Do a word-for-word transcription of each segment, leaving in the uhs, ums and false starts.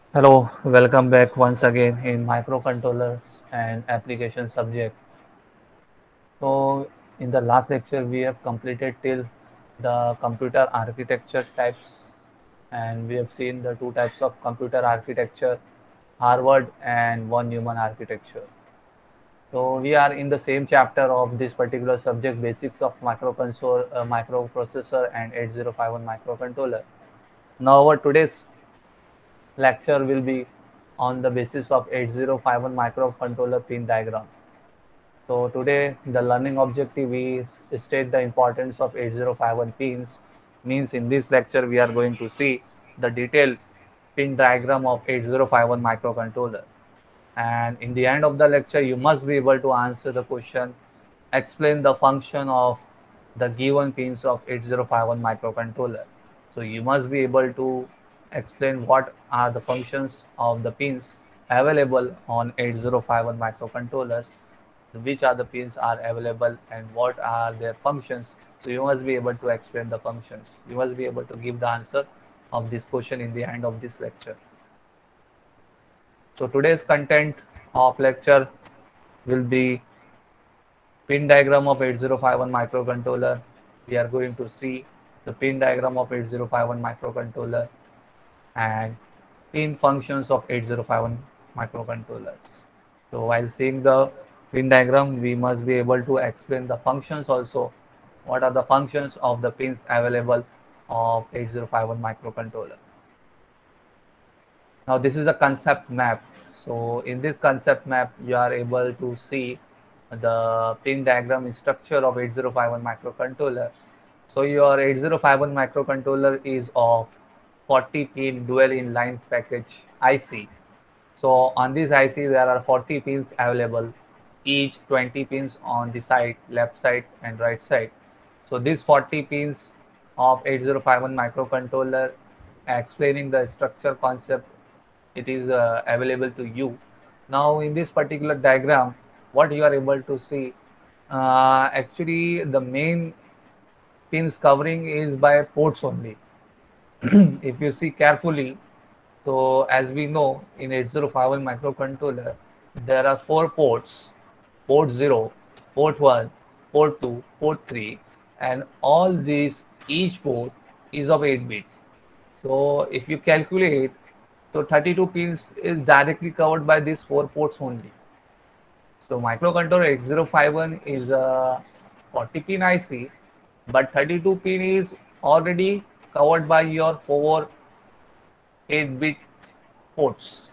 Hello, welcome back once again in microcontrollers and application subject. So, in the last lecture, we have completed till the computer architecture types, and we have seen the two types of computer architecture, Harvard and von Neumann architecture. So, we are in the same chapter of this particular subject, basics of microcontrol, uh, microprocessor and eight zero five one microcontroller. Now, our today's lecture will be on the basis of eight zero five one microcontroller pin diagram. So today the learning objective is state the importance of eight zero five one pins. Means in this lecture we are going to see the detailed pin diagram of eight zero five one microcontroller. And in the end of the lecture you must be able to answer the question, explain the function of the given pins of eight zero five one microcontroller. So you must be able to explain what are the functions of the pins available on eight zero five one microcontrollers, which are the pins are available and what are their functions. So you must be able to explain the functions. You must be able to give the answer of this question in the end of this lecture. So today's content of lecture will be pin diagram of eight zero five one microcontroller. We are going to see the pin diagram of eight zero five one microcontroller and pin functions of eight zero five one microcontrollers. So while seeing the pin diagram, we must be able to explain the functions also. What are the functions of the pins available of eight zero five one microcontroller? Now this is a concept map. So in this concept map, you are able to see the pin diagram structure of eight zero five one microcontroller. So your eight zero five one microcontroller is of forty pin dual inline package I C. So on this I C there are forty pins available, each twenty pins on the side, left side and right side. So these forty pins of eight zero five one microcontroller, explaining the structure concept, it is uh, available to you. Now in this particular diagram, what you are able to see, uh, actually the main pins covering is by ports only. If you see carefully, so as we know in eight zero five one microcontroller, there are four ports, port zero, port one, port two, port three, and all these, each port is of eight bit. So if you calculate, so thirty-two pins is directly covered by these four ports only. So microcontroller eight zero five one is a forty pin I C, but thirty-two pin is already covered by your four eight bit ports.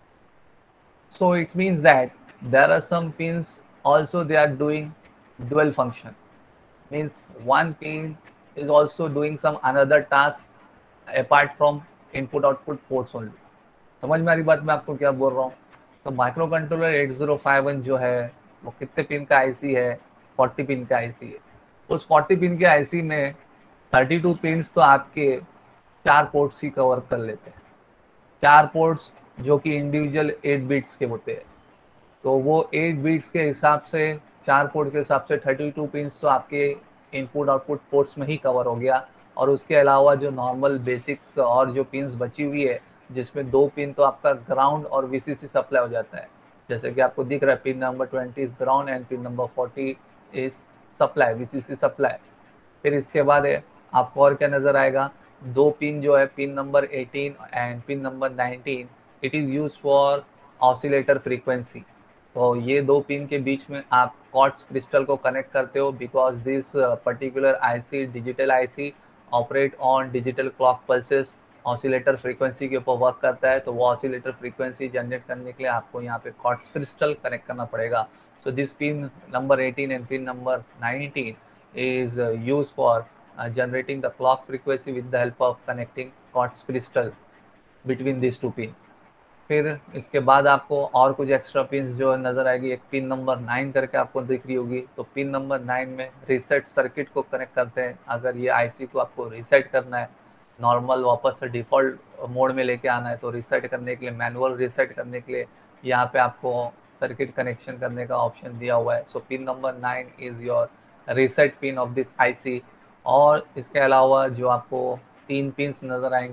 So it means that there are some pins also they are doing dual function. Means one pin is also doing some another task apart from input output ports only. समझ में आ रही बात मैं आपको क्या बोल रहा हूँ? तो microcontroller eight zero five one जो है वो कितने पिन का आईसी है? फोर्टी पिन का आईसी है. उस फोर्टी पिन के आईसी में थर्टी टू पिन्स तो आपके चार पोर्ट्स ही कवर कर लेते हैं. चार पोर्ट्स जो कि इंडिविजुअल एट बिट्स के होते हैं. तो वो एट बिट्स के हिसाब से, चार पोर्ट के हिसाब से थर्टी टू पिन्स तो आपके इनपुट आउटपुट पोर्ट्स में ही कवर हो गया. और उसके अलावा जो नॉर्मल बेसिक्स और जो पिन्स बची हुई है, जिसमें दो पिन तो आपका ग्राउंड और वीसीसी सप्लाई हो जाता है. जैसे कि आपको दिख रहा है pin number twenty is ground and pin number forty is supply, VCC supply. फिर इसके बाद है, आपको और क्या नजर आएगा? दो पिन जो है pin number eighteen and pin number nineteen, it is use for oscillator frequency. तो ये दो पिन के बीच में आप क्वार्ट्ज क्रिस्टल को कनेक्ट करते हो, because this particular IC, digital IC, operate on digital clock pulses, oscillator frequency के ऊपर वर्क करता है. तो वो ऑसिलेटर फ्रीक्वेंसी जनरेट करने के लिए आपको यहाँ पे क्वार्ट्ज क्रिस्टल कनेक्ट करना पड़ेगा. So this pin number eighteen and pin number nineteen is uh, used for uh, generating the clock frequency with the help of connecting quartz crystal between these two pin. फिर इसके बाद आपको और कुछ extra pin जो नजर आएगी. एक पिन नंबर नाइन करके आपको दिख रही होगी. तो पिन नंबर नाइन में रीसेट सर्किट को कनेक्ट करते हैं. अगर ये आईसी को आपको रीसेट करना है, नॉर्मल वापस से डिफॉल्ट मोड में लेके आना है, तो रीसेट करने के लिए, मैनुअल रीसेट करने के लिए यहाँ पे आपको सर्किट कनेक्शन करने का ऑप्शन दिया हुआ है. So pin number nine is your reset pin of this IC. और इसके अलावा जो आपको तीन पिन्स नज़र आएंगी,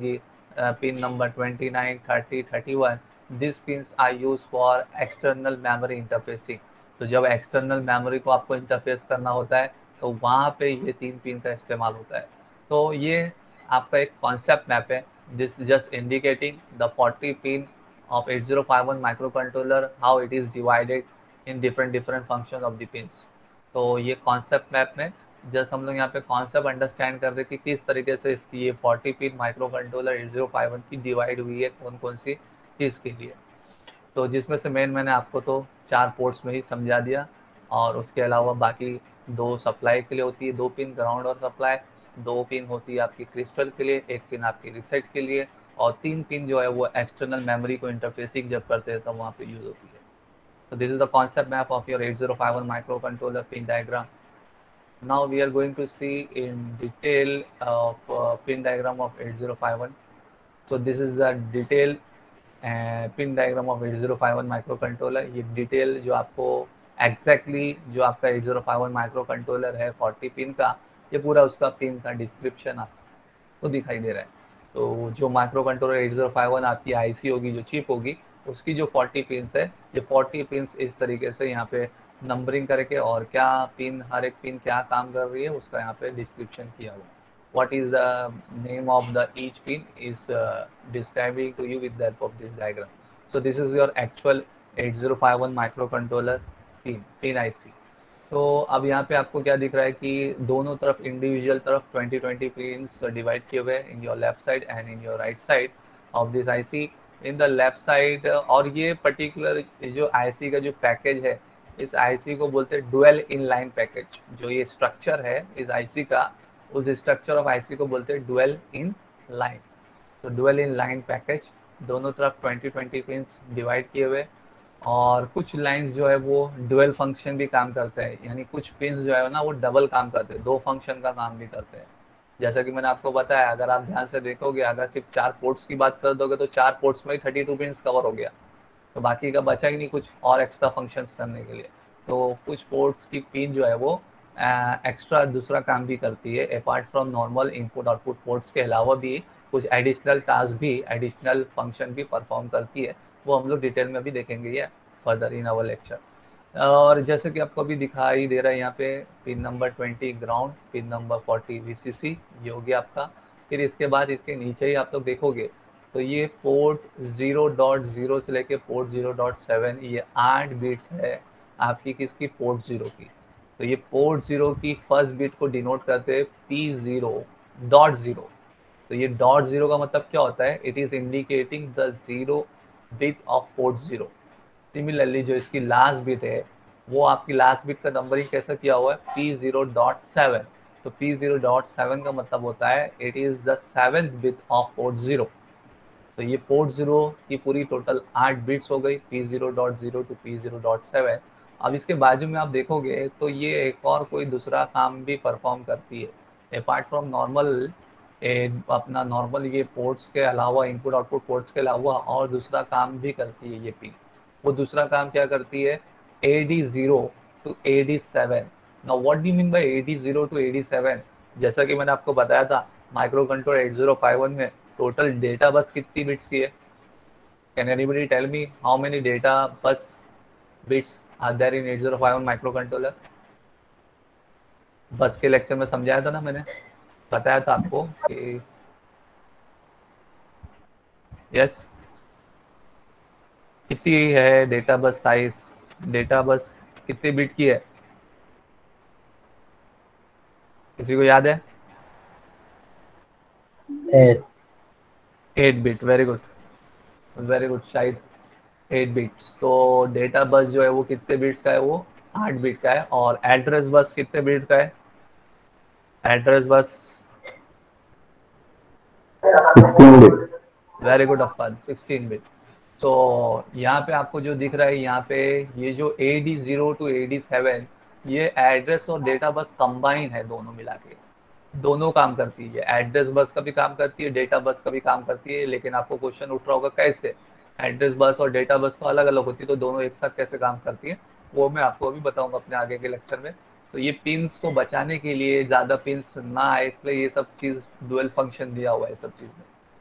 uh, pin number twenty-nine, thirty, thirty-one, these pins are used for external memory interfacing. तो जब एक्सटर्नल मेमोरी को आपको इंटरफेस करना होता है तो वहाँ पे ये तीन पिन का इस्तेमाल होता है। तो ये आपका एक कॉन्सेप्ट मैप है, this just indicating the forty pin of eight zero five one microcontroller, how it is divided in different different functions of the pins. तो ये कॉन्सेप्ट मैप में जस्ट हम लोग यहाँ पे कॉन्सेप्ट अंडरस्टैंड कर रहे कि किस तरीके से इसकी ये forty pin microcontroller eight zero five one की डिवाइड हुई है कौन कौन सी चीज़ के लिए। तो जिसमें से मेन मैंने आपको तो चार पोर्ट्स में ही समझा दिया, और उसके अलावा बाकी दो सप्लाई के लिए होती है, दो पिन ग्राउंड और सप्लाई, दो पिन होती है आपकी क्रिस्टल के लिए, एक पिन आपकी रिसेट के लिए, और तीन पिन जो है वो एक्सटर्नल मेमोरी को इंटरफेसिंग जब करते हैं तब वहाँ पे यूज होती है। तो this is the concept map of your eight zero five one micro controller pin diagram. Now we are going to see in detail of uh, pin diagram of eight zero five one. So this is the detail uh, pin diagram of eight zero five one microcontroller. ये detail जो आपको exactly जो आपका eight zero five one microcontroller है forty pin का, ये पूरा उसका पिन का डिस्क्रिप्शन आपको दिखाई दे रहा है। तो जो microcontroller eight zero five one आपकी आईसी होगी, जो चिप होगी, उसकी जो फोर्टी पिन्स है, ये फोर्टी पिन्स इस तरीके से यहाँ पे नंबरिंग करके और क्या पिन, हर एक पिन क्या काम कर रही है उसका यहाँ पे डिस्क्रिप्शन किया हुआ। what is the name of the each pin is uh, describing to you with the help of this diagram. So this is your actual eight zero five one microcontroller pin pin I C. तो अब यहाँ पे आपको क्या दिख रहा है कि दोनों तरफ इंडिविजुअल तरफ ट्वेंटी ट्वेंटी पिन्स डिवाइड किए हुए in your left side and in your right side of this IC. In the left side, और ये पर्टिकुलर जो आईसी का जो पैकेज है, इस आईसी को बोलते हैं डुअल इन लाइन पैकेज। जो ये स्ट्रक्चर है इस आईसी का, उस स्ट्रक्चर ऑफ आईसी को बोलते हैं डुअल इन लाइन। तो डुअल इन लाइन पैकेज, दोनों तरफ ट्वेंटी ट्वेंटी पिन्स डिवाइड किए हुए, और कुछ लाइंस जो है वो डुअल फंक्शन भी काम करते हैं, यानी कुछ पिन्स जो है ना वो डबल काम करते हैं, दो फंक्शन का काम भी करते हैं। जैसा कि मैंने आपको बताया, अगर आप ध्यान से देखोगे, अगर सिर्फ चार पोर्ट्स की बात कर दोगे तो चार पोर्ट्स में ही थर्टी टू पिन्स कवर हो गया, तो बाकी का बचा ही नहीं कुछ और एक्स्ट्रा फंक्शंस करने के लिए। तो कुछ पोर्ट्स की पिन जो है वो एक्स्ट्रा दूसरा काम भी करती है, apart from normal input output ports के अलावा भी कुछ एडिशनल टास्क भी, एडिशनल फंक्शन भी परफॉर्म करती है। वो हम लोग डिटेल में भी देखेंगे ये फर्दर इन आवर लेक्चर। और जैसे कि आपको अभी दिखाई दे रहा है यहाँ पे pin number twenty ground, pin number forty VCC, ये हो गया आपका। फिर इसके बाद इसके नीचे ही आप लोग देखोगे तो ये पोर्ट ज़ीरो डॉट ज़ीरो से लेके पोर्ट ज़ीरो डॉट सेवन, ये आठ बिट्स है आपकी किसकी, पोर्ट ज़ीरो की। तो ये पोर्ट ज़ीरो की फर्स्ट बिट को डिनोट करते हैं पी ज़ीरो डॉट ज़ीरो। तो ये डॉट ज़ीरो का मतलब क्या होता है, it is indicating the zero bit of port zero. Similarly जो इसकी लास्ट बिट है, वो आपकी लास्ट बिट का नंबरिंग कैसा किया हुआ है, पी ज़ीरो डॉट सेवन। तो पी ज़ीरो डॉट सेवन का मतलब होता है it is the seventh bit of port zero. तो ये पोर्ट ज़ीरो की पूरी टोटल आठ बिट्स हो गई, P zero dot zero to P zero dot seven. अब इसके बाजू में आप देखोगे तो ये एक और कोई दूसरा काम भी परफॉर्म करती है, अपार्ट फ्रॉम नॉर्मल अपना नॉर्मल ये पोर्ट्स के अलावा, इनपुट आउटपुट पोर्ट्स के अलावा और दूसरा काम भी करती है ये पिन। वो दूसरा काम क्या करती है, A D zero to A D seven. Now what do you mean by A D zero to A D seven? जैसा कि मैंने आपको बताया था, microcontroller eight zero five one में टोटल डेटा बस कितनी बिट्स की है? Can anybody tell me how many data bus bits are there in eight zero five one micro कंट्रोलर? बस के लेक्चर में समझाया था ना, मैंने बताया था आपको कि यस, कितनी है data bus size, data bus कितने बिट की है, किसी को याद है? Eight eight bit, very good very good, शायद एट बिट्स। तो डेटा बस जो है वो कितने बिट्स का है, वो आठ बिट का है। और एड्रेस बस कितने बिट का है? Address bus sixteen bit. Very good Afan, sixteen bit. तो यहाँ पे आपको जो दिख रहा है, यहाँ पे ये जो A D zero to A D seven, ये एड्रेस और डेटा बस कंबाइन है, दोनों मिला के दोनों काम करती है। एड्रेस बस का भी काम करती है, डेटा बस का भी काम करती है। लेकिन आपको क्वेश्चन उठ रहा होगा कैसे, एड्रेस बस और डेटा बस तो अलग अलग होती है, तो दोनों एक साथ कैसे काम करती है, वो मैं आपको अभी बताऊंगा अपने आगे के लेक्चर में। तो ये पिन्स को बचाने के लिए, ज़्यादा पिन्स ना आए इसलिए ये सब चीज़ डुअल फंक्शन दिया हुआ है सब चीज़ में।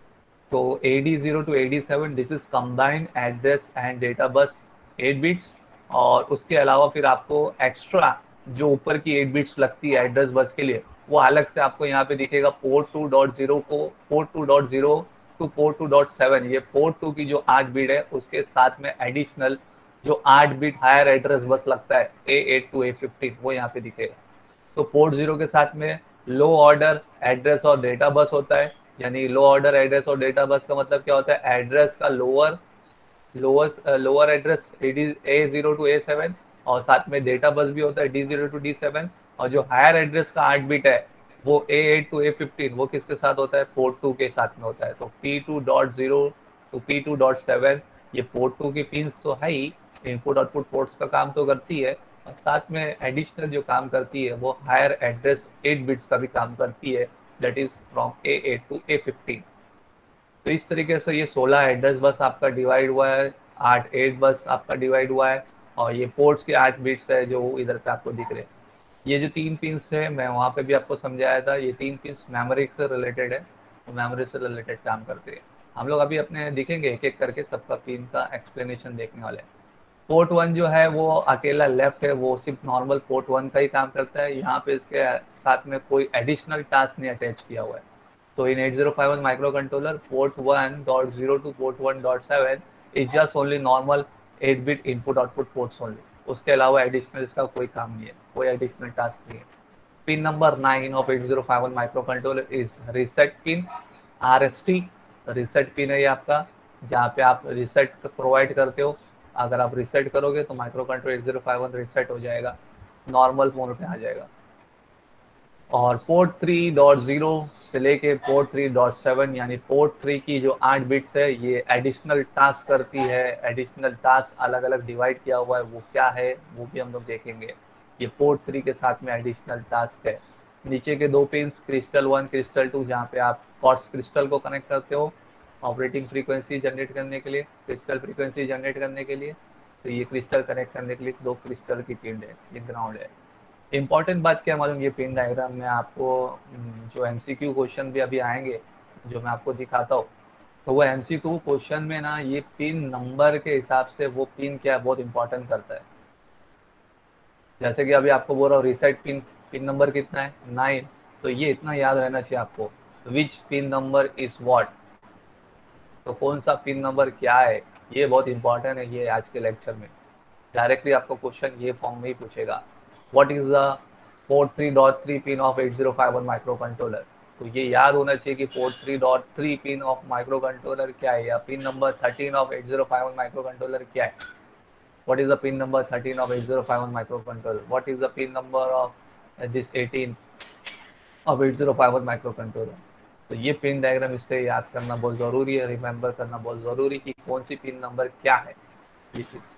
तो A D zero to A D seven this is combined address and data bus eight bits, और उसके अलावा फिर आपको एक्स्ट्रा जो ऊपर की एट बिट्स लगती है एड्रेस बस के लिए, वो अलग से आपको यहाँ पे दिखेगा। पोर्ट टू डॉट जीरो को port two dot zero to port two dot seven, ये पोर्ट टू की जो आठ बिट है उसके साथ में एडिशनल जो आठ बिट हायर एड्रेस बस लगता है A eight to A fifteen, वो यहाँ पे दिखेगा। तो पोर्ट जीरो के साथ में लो ऑर्डर एड्रेस और डेटा बस होता है, यानी लो ऑर्डर एड्रेस और डेटा बस का मतलब क्या होता है, एड्रेस का lower lower lower address A zero to A seven, और साथ में डेटा बस भी होता है D zero to D seven, और जो हायर एड्रेस का आठ बिट है वो A eight to A fifteen, वो किसके साथ होता है, पोर्ट टू के साथ में होता है। तो P two dot zero to P two dot seven, ये पोर्ट टू की पिंस तो है ही, इनपुट आउटपुट पोर्ट्स का काम तो करती है, और साथ में एडिशनल जो काम करती है वो हायर एड्रेस एट बिट्स का भी काम करती है, that is from A eight to A fifteen. तो इस तरीके से ये सोलह एड्रेस बस आपका डिवाइड हुआ है, आठ एट बस आपका डिवाइड हुआ है, और ये पोर्ट्स के आठ बिट्स है जो इधर पे आपको दिख रहे हैं। ये जो तीन पिंस है मैं वहाँ पे भी आपको समझाया था, ये तीन पिंस मेमोरी से रिलेटेड है, तो मेमोरी से रिलेटेड काम करते हैं। हम लोग अभी अपने दिखेंगे एक एक करके सबका पिन का एक्सप्लेनेशन देखने वाले हैं। पोर्ट वन जो है वो अकेला लेफ्ट है, वो सिर्फ नॉर्मल पोर्ट वन का ही काम करता है, यहाँ पे इसके साथ में कोई एडिशनल टास्क नहीं अटैच किया हुआ है। तो in eight zero five one micro controller port one dot zero to port one dot seven is just only normal eight bit input output ports only, उसके अलावा एडिशनल इसका कोई काम नहीं है, कोई एडिशनल टास्क नहीं है। Pin number nine of eight zero five one micro controller is reset pin, R S T reset pin है ये आपका, जहाँ पे आप रीसेट प्रोवाइड करते हो। अगर आप रीसेट करोगे तो microcontroller eight zero five one reset हो जाएगा, नॉर्मल मोड पे आ जाएगा। और पोर्ट थ्री डॉट ज़ीरो से लेके पोर्ट थ्री डॉट सेवन, यानी पोर्ट थ्री की जो आठ बिट्स है ये एडिशनल टास्क करती है। एडिशनल टास्क अलग अलग डिवाइड किया हुआ है, वो क्या है वो भी हम लोग देखेंगे। ये पोर्ट थ्री के साथ में एडिशनल टास्क है। नीचे के दो pins crystal one crystal two, जहाँ पे आप क्वार्ट्ज क्रिस्टल को कनेक्ट करते हो ऑपरेटिंग फ्रीक्वेंसी जनरेट करने के लिए, क्रिस्टल फ्रीक्वेंसी जनरेट करने के लिए। तो ये क्रिस्टल कनेक्ट करने के लिए दो क्रिस्टल की पिन है, ये ग्राउंड है। इम्पॉर्टेंट बात क्या मालूम, ये पिन डायग्राम में आपको जो एमसीक्यू क्वेश्चन भी अभी आएंगे जो मैं आपको दिखाता हूँ, तो वो एमसीक्यू क्वेश्चन में ना ये पिन नंबर के हिसाब से वो पिन क्या बहुत इंपॉर्टेंट करता है। जैसे कि अभी आपको बोल रहा हूँ रीसेट पिन, पिन नंबर कितना है, नाइन, तो ये इतना याद रहना चाहिए आपको, which pin number is what, तो कौन सा पिन नंबर क्या है, ये बहुत इंपॉर्टेंट है। ये आज के लेक्चर में डायरेक्टली आपको क्वेश्चन ये फॉर्म में ही पूछेगा, what is the port three dot three pin of eight zero five one micro controller. तो ये याद होना चाहिए कि port three dot three pin of microcontroller क्या है, या pin number thirteen of eight zero five one micro controller क्या है। What is the pin number thirteen of eight zero five one micro controller, what is the pin number of this eighteen of eight zero five one micro controller. तो ये pin diagram इससे याद करना बहुत ज़रूरी है, रिमेंबर करना बहुत ज़रूरी कि कौन सी पिन नंबर क्या है ये चीज़।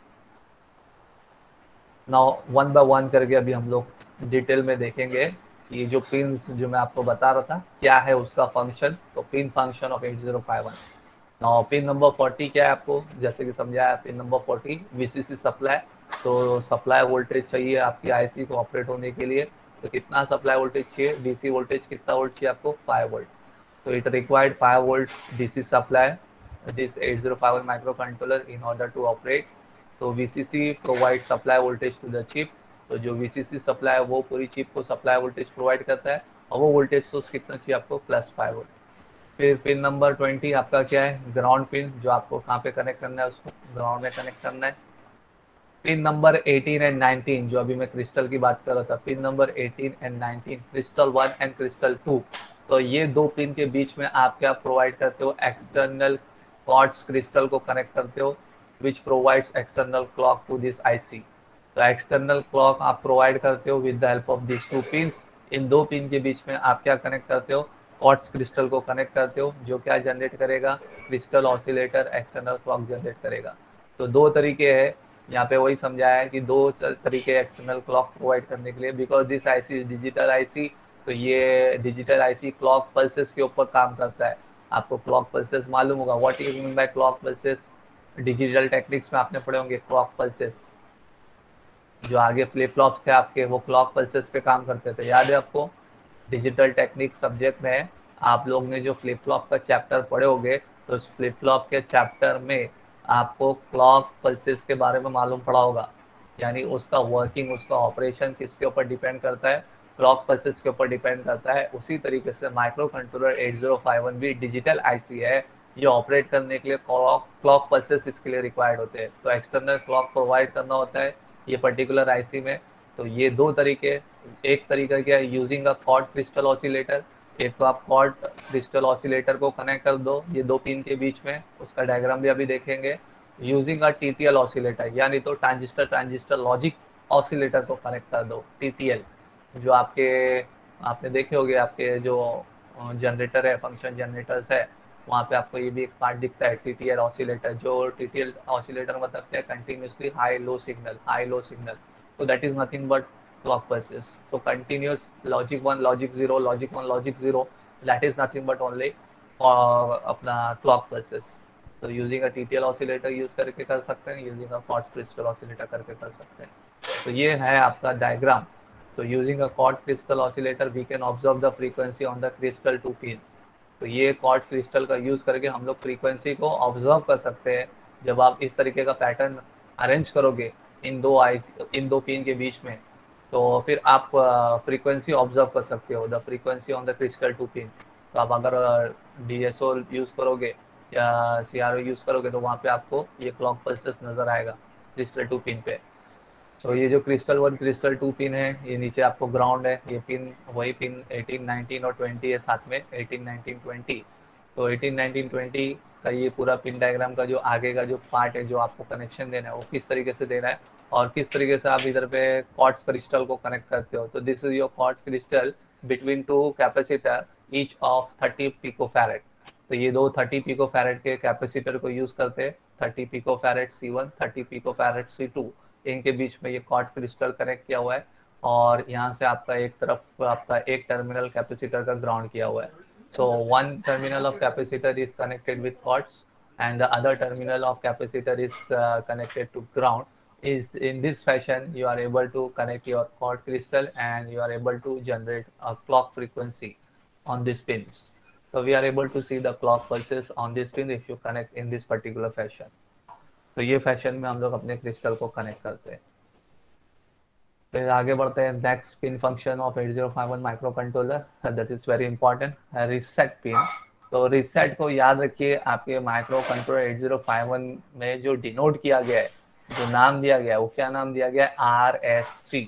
नाउ वन बाय वन करके अभी हम लोग डिटेल में देखेंगे कि जो पिन्स जो मैं आपको बता रहा था क्या है उसका फंक्शन। तो pin function of eight zero five one. Now pin number forty क्या है, आपको जैसे कि समझाया, pin number forty VCC supply. तो सप्लाई वोल्टेज चाहिए आपकी आईसी को ऑपरेट होने के लिए, तो कितना सप्लाई वोल्टेज चाहिए, डीसी वोल्टेज कितना वोल्ट चाहिए आपको, फाइव वोल्ट। तो it required five volt DC supply this eight zero five one micro controller in order to operate. तो VCC provide supply voltage to the chip. तो जो VCC supply है वो पूरी चिप को सप्लाई वोल्टेज प्रोवाइड करता है, और वो वोल्टेज सोर्स कितना चाहिए आपको, प्लस फाइव वोल्ट। फिर पिन नंबर ट्वेंटी आपका क्या है, ग्राउंड पिन, जो आपको कहाँ पे कनेक्ट करना है, उसको ग्राउंड में कनेक्ट करना है। Pin number eighteen and nineteen, जो अभी मैं क्रिस्टल की बात कर रहा था, pin number eighteen and nineteen, crystal one and crystal two. तो ये दो पिन के बीच में आप क्या प्रोवाइड करते हो, एक्सटर्नल क्वार्ट्ज क्रिस्टल को कनेक्ट करते हो, which provides external clock to this IC. तो एक्सटर्नल क्लॉक आप प्रोवाइड करते हो with the help of this two pins. इन दो पिन के बीच में आप क्या कनेक्ट करते हो, क्वार्ट्ज क्रिस्टल को कनेक्ट करते हो, जो क्या जनरेट करेगा, crystal oscillator external clock generate करेगा। तो दो तरीके हैं यहाँ पे, वही समझाया है कि दो तरीके एक्सटर्नल क्लॉक प्रोवाइड करने के लिए, because this IC is digital IC. तो ये डिजिटल आईसी क्लॉक पल्सेस के ऊपर काम करता है। आपको क्लॉक पल्सेस मालूम होगा, what is mean by clock pulses, digital techniques में आपने पढ़े होंगे क्लॉक पल्सेस। जो आगे फ्लिप फ्लॉप्स थे आपके, वो क्लॉक पल्सेस पे काम करते थे, याद है आपको। डिजिटल टेक्निक सब्जेक्ट में आप लोग ने जो फ्लिप फ्लॉप का चैप्टर पढ़े होंगे, तो उस फ्लिप फ्लॉप के चैप्टर में आपको क्लॉक पल्सेस के बारे में मालूम पड़ा होगा, यानी उसका वर्किंग, उसका ऑपरेशन किसके ऊपर डिपेंड करता है, क्लॉक पल्सेस के ऊपर डिपेंड करता है। उसी तरीके से microcontroller eight zero five one भी डिजिटल आईसी है, ये ऑपरेट करने के लिए क्लॉक क्लॉक पल्सेस इसके लिए रिक्वायर्ड होते हैं। तो एक्सटर्नल क्लॉक प्रोवाइड करना होता है ये पर्टिकुलर आईसी में। तो ये दो तरीके, एक तरीका क्या है, using a quartz crystal oscillator. एक तो आप क्वार्ट क्रिस्टल ऑसिलेटर को कनेक्ट कर दो ये दो पिन के बीच में, उसका डायग्राम भी अभी देखेंगे। यूजिंग अ टीटीएल ऑसिलेटर, यानी तो ट्रांजिस्टर ट्रांजिस्टर लॉजिक ऑसिलेटर को कनेक्ट कर दो, टीटीएल। जो आपके आपने देखे होंगे, आपके जो जनरेटर है, फंक्शन जनरेटर्स है, वहाँ पे आपको ये भी एक पार्ट दिखता है, टीटीएल ऑसिलेटर। जो टीटीएल ऑसिलेटर मतलब क्या, continuously high low signal, high low signal. So that is nothing but clock pulses. So continuous logic one, logic zero, logic one, logic zero. That is nothing but only uh, अपना clock pulses. So using a T T L oscillator use करके कर सकते हैं, using a quartz crystal oscillator करके कर सकते हैं। तो ये है आपका डायग्राम। तो using a quartz crystal oscillator we can observe the frequency on the crystal to pin. तो ये क्वार्ट्ज क्रिस्टल का यूज करके हम लोग फ्रीक्वेंसी को ऑब्जर्व कर सकते हैं। जब आप इस तरीके का पैटर्न अरेंज करोगे इन दो आई इन दो पिन के बीच में, तो फिर आप फ्रीक्वेंसी ऑब्जर्व कर सकते हो, the frequency on the crystal two pin. तो आप अगर डीएसओ यूज करोगे या सीआरओ यूज करोगे तो वहाँ पे आपको ये क्लॉक पल्सेस नजर आएगा क्रिस्टल टू पिन पे। तो ये जो crystal one crystal two pin है, ये नीचे आपको ग्राउंड है, ये पिन वही पिन एटीन नाइनटीन और ट्वेंटी है साथ में, एटीन नाइनटीन ट्वेंटी। तो एटीन नाइनटीन ट्वेंटी का ये पूरा पिन डायग्राम का जो आगे का जो पार्ट है, जो आपको कनेक्शन देना है, वो किस तरीके से देना है और किस तरीके से आप इधर पे क्वार्ट्ज क्रिस्टल को कनेक्ट करते हो। तो this is your quartz crystal between two capacitor each of thirty picofarad. तो ये दो थर्टी पिकोफैरेड के कैपेसिटर को यूज करते हैं, thirty picofarad C one, thirty picofarad C two. इनके बीच में ये क्वार्ट्ज क्रिस्टल कनेक्ट किया हुआ है और यहाँ से आपका एक तरफ आपका एक टर्मिनल कैपेसिटर का ग्राउंड किया हुआ है। So one terminal of capacitor is connected with quartz and the other terminal of capacitor is uh, connected to ground. Is in this fashion you are able to connect your quartz crystal and you are able to generate a clock frequency on these pins. So we are able to see the clock pulses on this pin if you connect in this particular fashion. तो ये fashion में हम लोग अपने crystal को connect करते हैं। फिर आगे बढ़ते हैं, next pin function of eight zero five one micro controller, that is very important, reset pin. तो रीसेट को याद रखिए, आपके microcontroller eight zero five one में जो डिनोट किया गया है, जो नाम दिया गया है, वो क्या नाम दिया गया है, आर एस सी।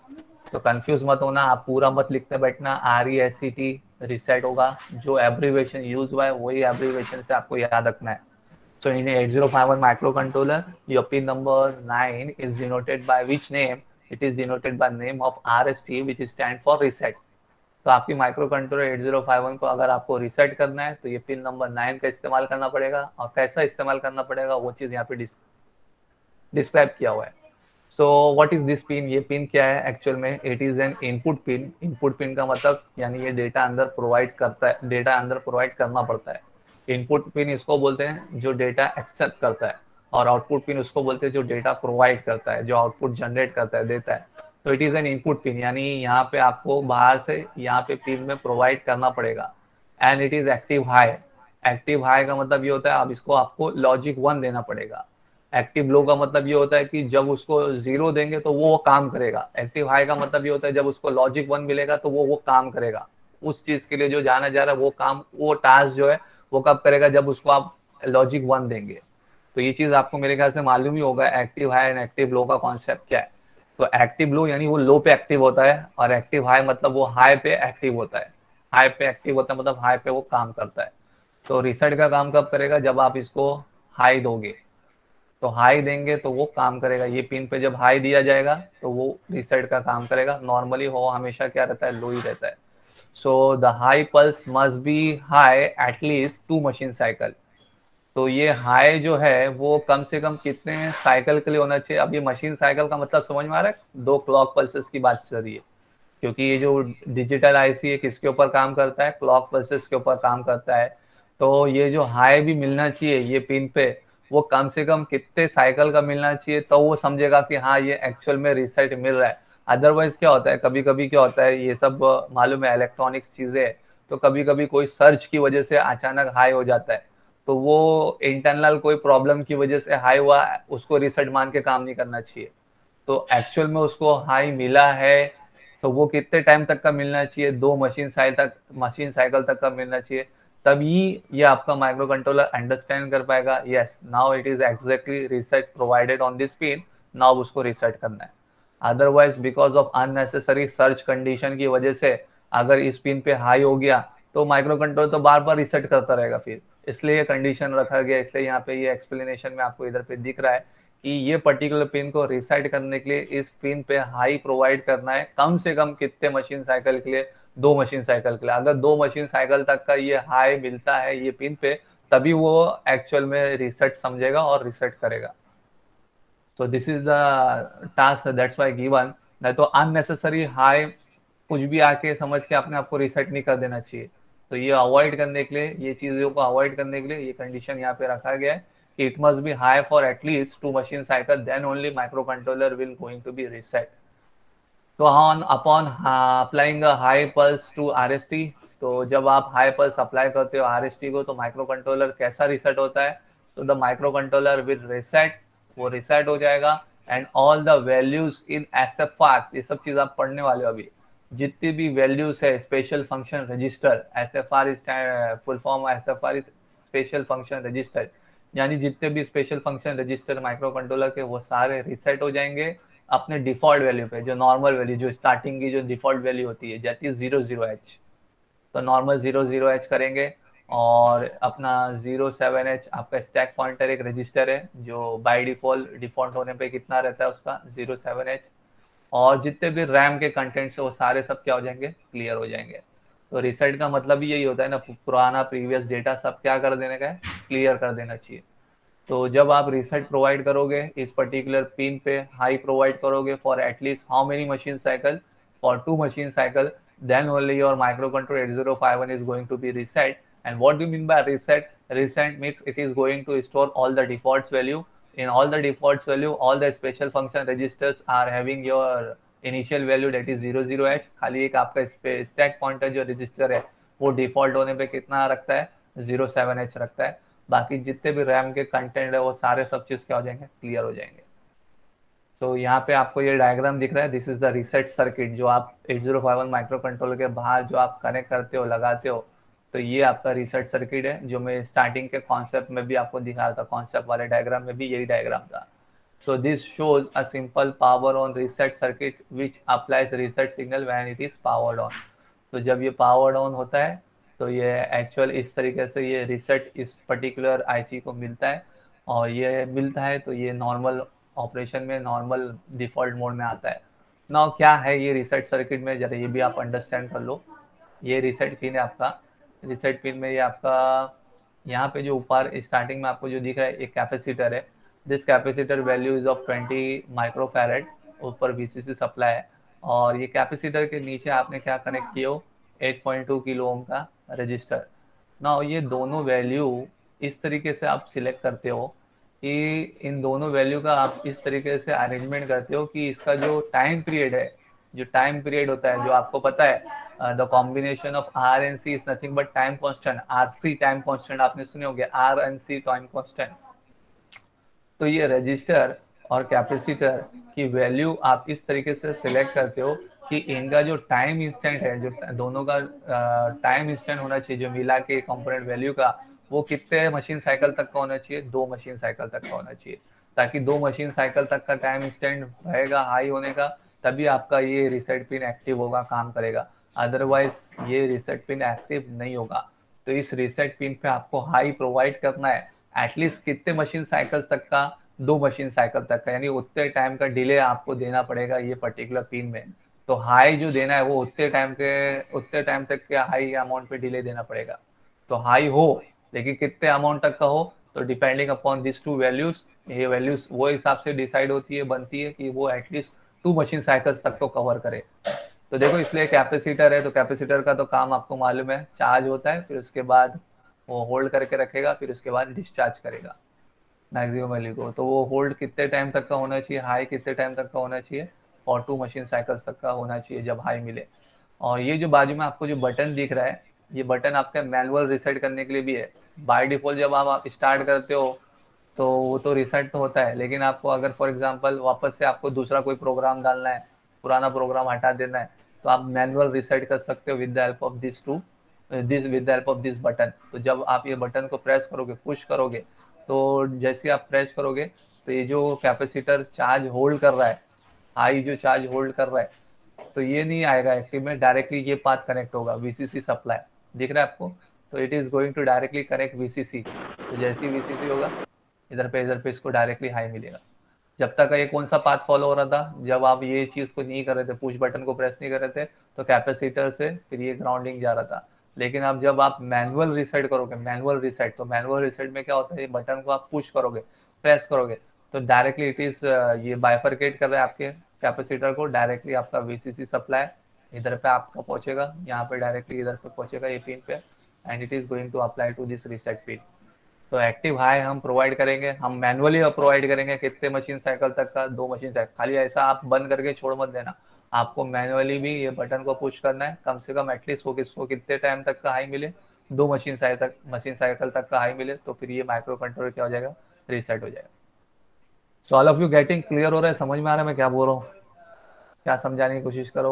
तो कंफ्यूज मत होना, आप पूरा मत लिखते बैठना, R E S C T reset होगा। जो एब्रीवेशन यूज हुआ है वही एब्रीवेशन से आपको याद रखना है। So in eight zero five one microcontroller, your pin number nine is denoted by which name? It is denoted by name of R S T, which is stand for reset. तो आपकी microcontroller eight zero five one को अगर आपको reset करना है तो ये pin number nine का इस्तेमाल करना पड़ेगा। और कैसा इस्तेमाल करना पड़ेगा वो चीज़ यहाँ पे डिस्क्राइब किया हुआ है। So what is this pin? ये पिन क्या है एक्चुअल में? It is an input pin. Input pin का मतलब यानी ये डेटा अंदर प्रोवाइड करता है, डेटा अंदर प्रोवाइड करना पड़ता है। इनपुट पिन इसको बोलते हैं जो डेटा एक्सेप्ट करता है, और आउटपुट पिन उसको बोलते हैं जो डेटा प्रोवाइड करता है, जो आउटपुट जनरेट करता है, देता है। तो it is an input pin, यानी यहाँ पे आपको बाहर से यहाँ पे पिन में प्रोवाइड करना पड़ेगा। And it is active high. Active high का मतलब ये होता है अब इसको आपको लॉजिक वन देना पड़ेगा। एक्टिव लो का मतलब ये होता है कि जब उसको जीरो देंगे तो वो काम करेगा। एक्टिव हाई का मतलब ये होता है जब उसको लॉजिक वन मिलेगा तो वो वो काम करेगा। उस चीज के लिए जो जाना जा रहा है वो काम, वो टास्क जो है वो कब करेगा? जब उसको आप लॉजिक वन देंगे। तो ये चीज आपको मेरे ख्याल से मालूम ही होगा, active high and active low का कॉन्सेप्ट क्या है। तो एक्टिव लो यानी वो लो पे एक्टिव होता है, और एक्टिव हाई मतलब वो हाई पे एक्टिव होता है। हाई पे एक्टिव होता है मतलब हाई पे वो काम करता है। तो रीसेट का काम कब करेगा? जब आप इसको हाई दोगे। तो हाई देंगे तो वो काम करेगा। ये पिन पे जब हाई दिया जाएगा तो वो रीसेट का काम करेगा। नॉर्मली हो हमेशा क्या रहता है? लो ही रहता है। So the high pulse must be high at least two machine cycle. तो ये हाई जो है वो कम से कम कितने साइकिल के लिए होना चाहिए? अब ये मशीन साइकिल का मतलब समझ में आ रहा है? दो क्लॉक पल्सेस की बात चल रही है, क्योंकि ये जो डिजिटल आईसी है किसके ऊपर काम करता है? क्लॉक पल्सेस के ऊपर काम करता है। तो ये जो हाई भी मिलना चाहिए ये पिन पे, वो कम से कम कितने साइकिल का मिलना चाहिए, तो वो समझेगा कि हाँ ये एक्चुअल में रीसेट मिल रहा है। अदरवाइज क्या होता है, कभी कभी क्या होता है, ये सब मालूम है इलेक्ट्रॉनिक्स चीजें, तो कभी कभी कोई सर्च की वजह से अचानक हाई हो जाता है। तो वो इंटरनल कोई प्रॉब्लम की वजह से हाई हुआ, उसको रीसेट मान के काम नहीं करना चाहिए। तो एक्चुअल में उसको हाई मिला है तो वो कितने टाइम तक का मिलना चाहिए, दो मशीन साइकिल तक मशीन साइकिल तक का मिलना चाहिए, तभी ये आपका माइक्रो कंट्रोलर अंडरस्टैंड कर पाएगा yes now it is exactly reset provided on this pin, now उसको रीसेट करना है। Otherwise because of unnecessary search condition की वजह से अगर इस पिन पे हाई हो गया तो माइक्रो कंट्रोलर तो बार बार रीसेट करता रहेगा फिर, इसलिए ये कंडीशन रखा गया। इसलिए यहाँ पे ये एक्सप्लेनेशन में आपको इधर पे दिख रहा है कि ये पर्टिकुलर पिन को रिसेट करने के लिए इस पिन पे हाई प्रोवाइड करना है, कम से कम कितने मशीन साइकिल के लिए, दो मशीन साइकिल के लिए। अगर दो मशीन साइकिल तक का ये हाई मिलता है ये पिन पे, तभी वो एक्चुअल में रीसेट समझेगा और रीसेट करेगा। So this is the task that's why given, नहीं तो अननेसेसरी हाई कुछ भी आके समझ के अपने आपको रीसेट नहीं कर देना चाहिए। तो ये अवॉइड करने के लिए, ये चीजों को अवॉइड करने के लिए ये कंडीशन यहाँ पे रखा गया है कि it must be high for at least two machine cycle, then only microcontroller will going to be reset. तो on upon applying high pulse to R S T, तो जब आप हाई पल्स अप्लाई करते हो आर एस टी को तो micro controller कैसा reset होता है, तो the microcontroller will reset, वो रीसेट हो जाएगा and all the values in S F R, ये सब चीज आप पढ़ने वाले हो अभी, जितनी भी वैल्यूज है special function register, S F R is full form, S F R is special function register, यानी जितने भी special function register microcontroller के वो सारे रीसेट हो जाएंगे अपने डिफॉल्ट वैल्यू पे, जो नॉर्मल वैल्यू, जो स्टार्टिंग की जो डिफॉल्ट वैल्यू होती है that is zero zero H, तो नॉर्मल जीरो जीरो एच करेंगे। और अपना जीरो सेवन एच आपका स्टैक पॉइंटर एक रजिस्टर है जो बाय डिफॉल्ट डिफॉल्ट होने पे कितना रहता है उसका जीरो सेवन एच, और जितने भी रैम के कंटेंट्स है वो सारे सब क्या हो जाएंगे, क्लियर हो जाएंगे। तो रीसेट का मतलब ही यही होता है ना, पुराना प्रीवियस डेटा सब क्या कर देने का है, क्लियर कर देना चाहिए। तो जब आप रीसेट प्रोवाइड करोगे इस पर्टिकुलर पिन पे हाई प्रोवाइड करोगे for at least how many machine cycle, for two machine cycle, then only your microcontroller eight zero five one is going to be reset. And what do you mean by reset? Reset means it is going to store all the defaults value. In all the defaults value, all the special function registers are having your initial value that is zero zero h, खाली एक आपका stack pointer जो register है वो default होने पे कितना रखता है, zero seven h रखता है, बाकी जितने भी रैम के कंटेंट है वो सारे सब चीज क्या हो जाएंगे, क्लियर हो जाएंगे। तो यहाँ पे आपको ये डायग्राम दिख रहा है, this is the reset circuit जो आप eight zero five one micro controller के बाहर जो आप कनेक्ट करते हो, लगाते हो, तो ये आपका रीसेट सर्किट है जो मैं स्टार्टिंग के कॉन्सेप्ट में भी आपको दिखा रहा था, कॉन्सेप्ट वाले डायग्राम में भी यही डायग्राम था। So this shows a simple power on reset circuit which applies reset signal when it is powered on. तो जब ये पावर्ड ऑन होता है तो ये एक्चुअल इस तरीके से ये रीसेट इस पर्टिकुलर आईसी को मिलता है, और ये मिलता है तो ये नॉर्मल ऑपरेशन में नॉर्मल डिफॉल्ट मोड में आता है। नाउ क्या है ये रीसेट सर्किट में, जरा ये भी आप अंडरस्टैंड कर लो। ये रीसेट पिन है आपका, रीसेट पिन में ये आपका यहाँ पे जो ऊपर स्टार्टिंग में आपको जो दिख रहा है एक कैपेसिटर है, this capacitor value is of twenty microfarad, ऊपर वीसीसी सप्लाई है, और ये कैपेसिटर के नीचे आपने क्या कनेक्ट किया हो, eight point two kilo ohm का रजिस्टर। नाउ ये दोनों वैल्यू इस तरीके से आप सिलेक्ट करते हो कि इन दोनों वैल्यू का आप इस तरीके से अरेंजमेंट करते हो कि इसका जो टाइम पीरियड है, जो टाइम पीरियड होता है जो आपको पता है the combination of R and C is nothing but time constant, R C time constant आपने सुने होंगे, R and C time constant. तो ये रजिस्टर और कैपेसिटर की वैल्यू आप इस तरीके से सिलेक्ट करते हो कि इनका जो टाइम इंस्टेंट है, जो दोनों का टाइम इंस्टेंट होना चाहिए जो मिला के कंपोनेंट वैल्यू का, वो कितने मशीन साइकिल तक का होना चाहिए, दो मशीन साइकिल तक का होना चाहिए, ताकि दो मशीन साइकिल तक का टाइम इंस्टेंट रहेगा हाई होने का, तभी आपका ये रीसेट पिन एक्टिव होगा, काम करेगा। अदरवाइज ये रीसेट पिन एक्टिव नहीं होगा। तो इस रीसेट पिन पे आपको हाई प्रोवाइड करना है एटलीस्ट कितने मशीन साइकिल्स तक का, दो मशीन साइकिल तक का, यानी उतने टाइम का डिले आपको देना पड़ेगा ये पर्टिकुलर पिन में। तो हाई जो देना है वो उतने टाइम के उतने टाइम तक के हाई अमाउंट पे डिले देना पड़ेगा। तो हाई हो लेकिन कितने अमाउंट तक का हो, तो depending upon this two values, ये वैल्यूज वो हिसाब से डिसाइड होती है, बनती है कि वो एटलीस्ट टू मशीन साइकिल्स तक तो कवर करे। तो देखो इसलिए कैपेसिटर है, तो कैपेसिटर का तो काम आपको मालूम है, चार्ज होता है फिर उसके बाद वो होल्ड करके रखेगा, फिर उसके बाद डिस्चार्ज करेगा मैक्सिमम वैल्यू को। तो वो होल्ड कितने टाइम तक का होना चाहिए, हाई कितने टाइम तक का होना चाहिए, और टू मशीन साइकिल्स तक का होना चाहिए जब हाई मिले। और ये जो बाजू में आपको जो बटन दिख रहा है ये बटन आपका मैनुअल रीसेट करने के लिए भी है। बाय डिफॉल्ट जब आप, आप स्टार्ट करते हो तो वो तो रीसेट तो होता है, लेकिन आपको अगर फॉर एग्जांपल वापस से आपको दूसरा कोई प्रोग्राम डालना है, पुराना प्रोग्राम हटा देना है, तो आप मैनुअल रीसेट कर सकते हो with the help of this to this with the help of this button. तो जब आप ये बटन को प्रेस करोगे, पुश करोगे, तो जैसे आप प्रेस करोगे तो ये जो कैपेसिटर चार्ज होल्ड कर रहा है, हाई जो चार्ज होल्ड कर रहा है, तो ये नहीं आएगा एक्टिव में, डायरेक्टली ये पाथ कनेक्ट होगा वीसीसी सप्लाई। दिख रहा है आपको? तो it is going to directly connect VCC. तो जैसे ही वीसीसी होगा, इधर पे इधर पे इसको डायरेक्टली हाई मिलेगा। जब तक ये कौन सा पाथ फॉलो हो रहा था, जब आप ये चीज को नहीं कर रहे थे, पुश बटन को प्रेस नहीं कर रहे थे, तो कैपेसिटर से फिर ये ग्राउंडिंग जा रहा था। लेकिन अब जब आप मैनुअल रीसेट करोगे, मैनुअल रीसेट, तो मैनुअल रीसेट में क्या होता है, ये बटन को आप पुश करोगे, प्रेस करोगे, तो डायरेक्टली इट इज ये बाइफरकेट कर रहा है आपके कैपेसिटर को, डायरेक्टली आपका वीसीसी सप्लाई इधर पे आपका पहुंचेगा, यहाँ पे डायरेक्टली इधर पे पहुंचेगा ये पिन पे, and it is going to apply to this reset pin. तो एक्टिव हाई हम प्रोवाइड करेंगे, हम मैनुअली प्रोवाइड करेंगे कितने मशीन साइकिल तक का, दो मशीन साइकिल। खाली ऐसा आप बंद करके छोड़ मत देना, आपको मैनुअली भी ये बटन को पुश करना है, कम से कम एटलीस्ट वो किसको कितने टाइम तक का हाई मिले, दो मशीन साइकिल तक मशीन साइकिल तक का हाई मिले, तो फिर ये माइक्रो कंट्रोलर क्या हो जाएगा, रीसेट हो जाएगा। So all of you getting clear हो रहा है, समझ में आ रहा है मैं क्या बोल रहा हूँ? क्या समझाने की कोशिश करो,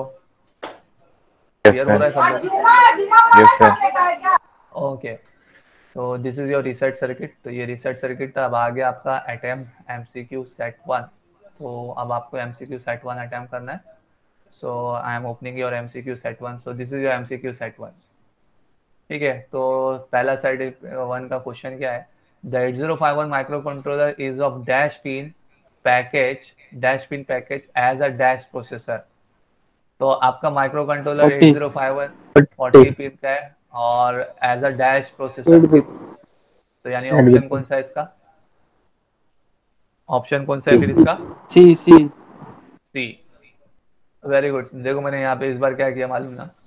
Yes, क्लियर हो sir. रहा है सब लोग? Yes, sir. ओके, तो this is your reset circuit. तो ये रीसेट सर्किट अब आ गया आपका अटेम्प्ट एमसीक्यू सेट वन। तो अब आपको एमसीक्यू सेट वन अटेम्प्ट करना है। So I am opening your MCQ set one. So this is your MCQ set one. ठीक है, तो पहला सेट वन का क्वेश्चन क्या है, the eight zero five one micro controller is of dash pin package, dash pin package as a dash processor. तो आपका microcontroller eight zero five one forty pin का है और एज अ डैश प्रोसेसर। तो यानी option कौन सा है इसका, ऑप्शन कौन सा है फिर इसका? C C C. Very good. देखो मैंने यहाँ पे इस बार क्या किया मालूम ना,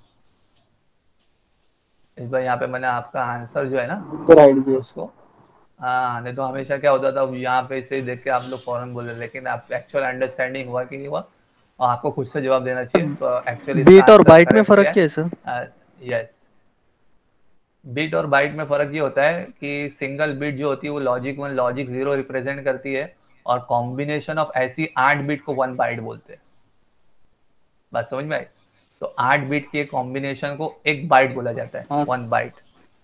इस बार यहाँ पे मैंने आपका आंसर जो है ना उसको, हाँ, नहीं तो हमेशा क्या होता था यहाँ पे इसे देख के आप लोग फौरन बोले, लेकिन आप एक्चुअल अंडरस्टैंडिंग हुआ कि नहीं हुआ, और आपको खुद से जवाब देना चाहिए। तो एक्चुअली बीट और बाइट में फर्क क्या है सर? यस, बिट और बाइट में फर्क ये होता है कि सिंगल बिट जो होती है वो logic one logic zero represent करती है, और कॉम्बिनेशन ऑफ ऐसी आठ बिट को वन बाइट बोलते हैं। बात समझ में आई? तो आठ बिट के कॉम्बिनेशन को एक बाइट बोला जाता है, हाँ। One byte.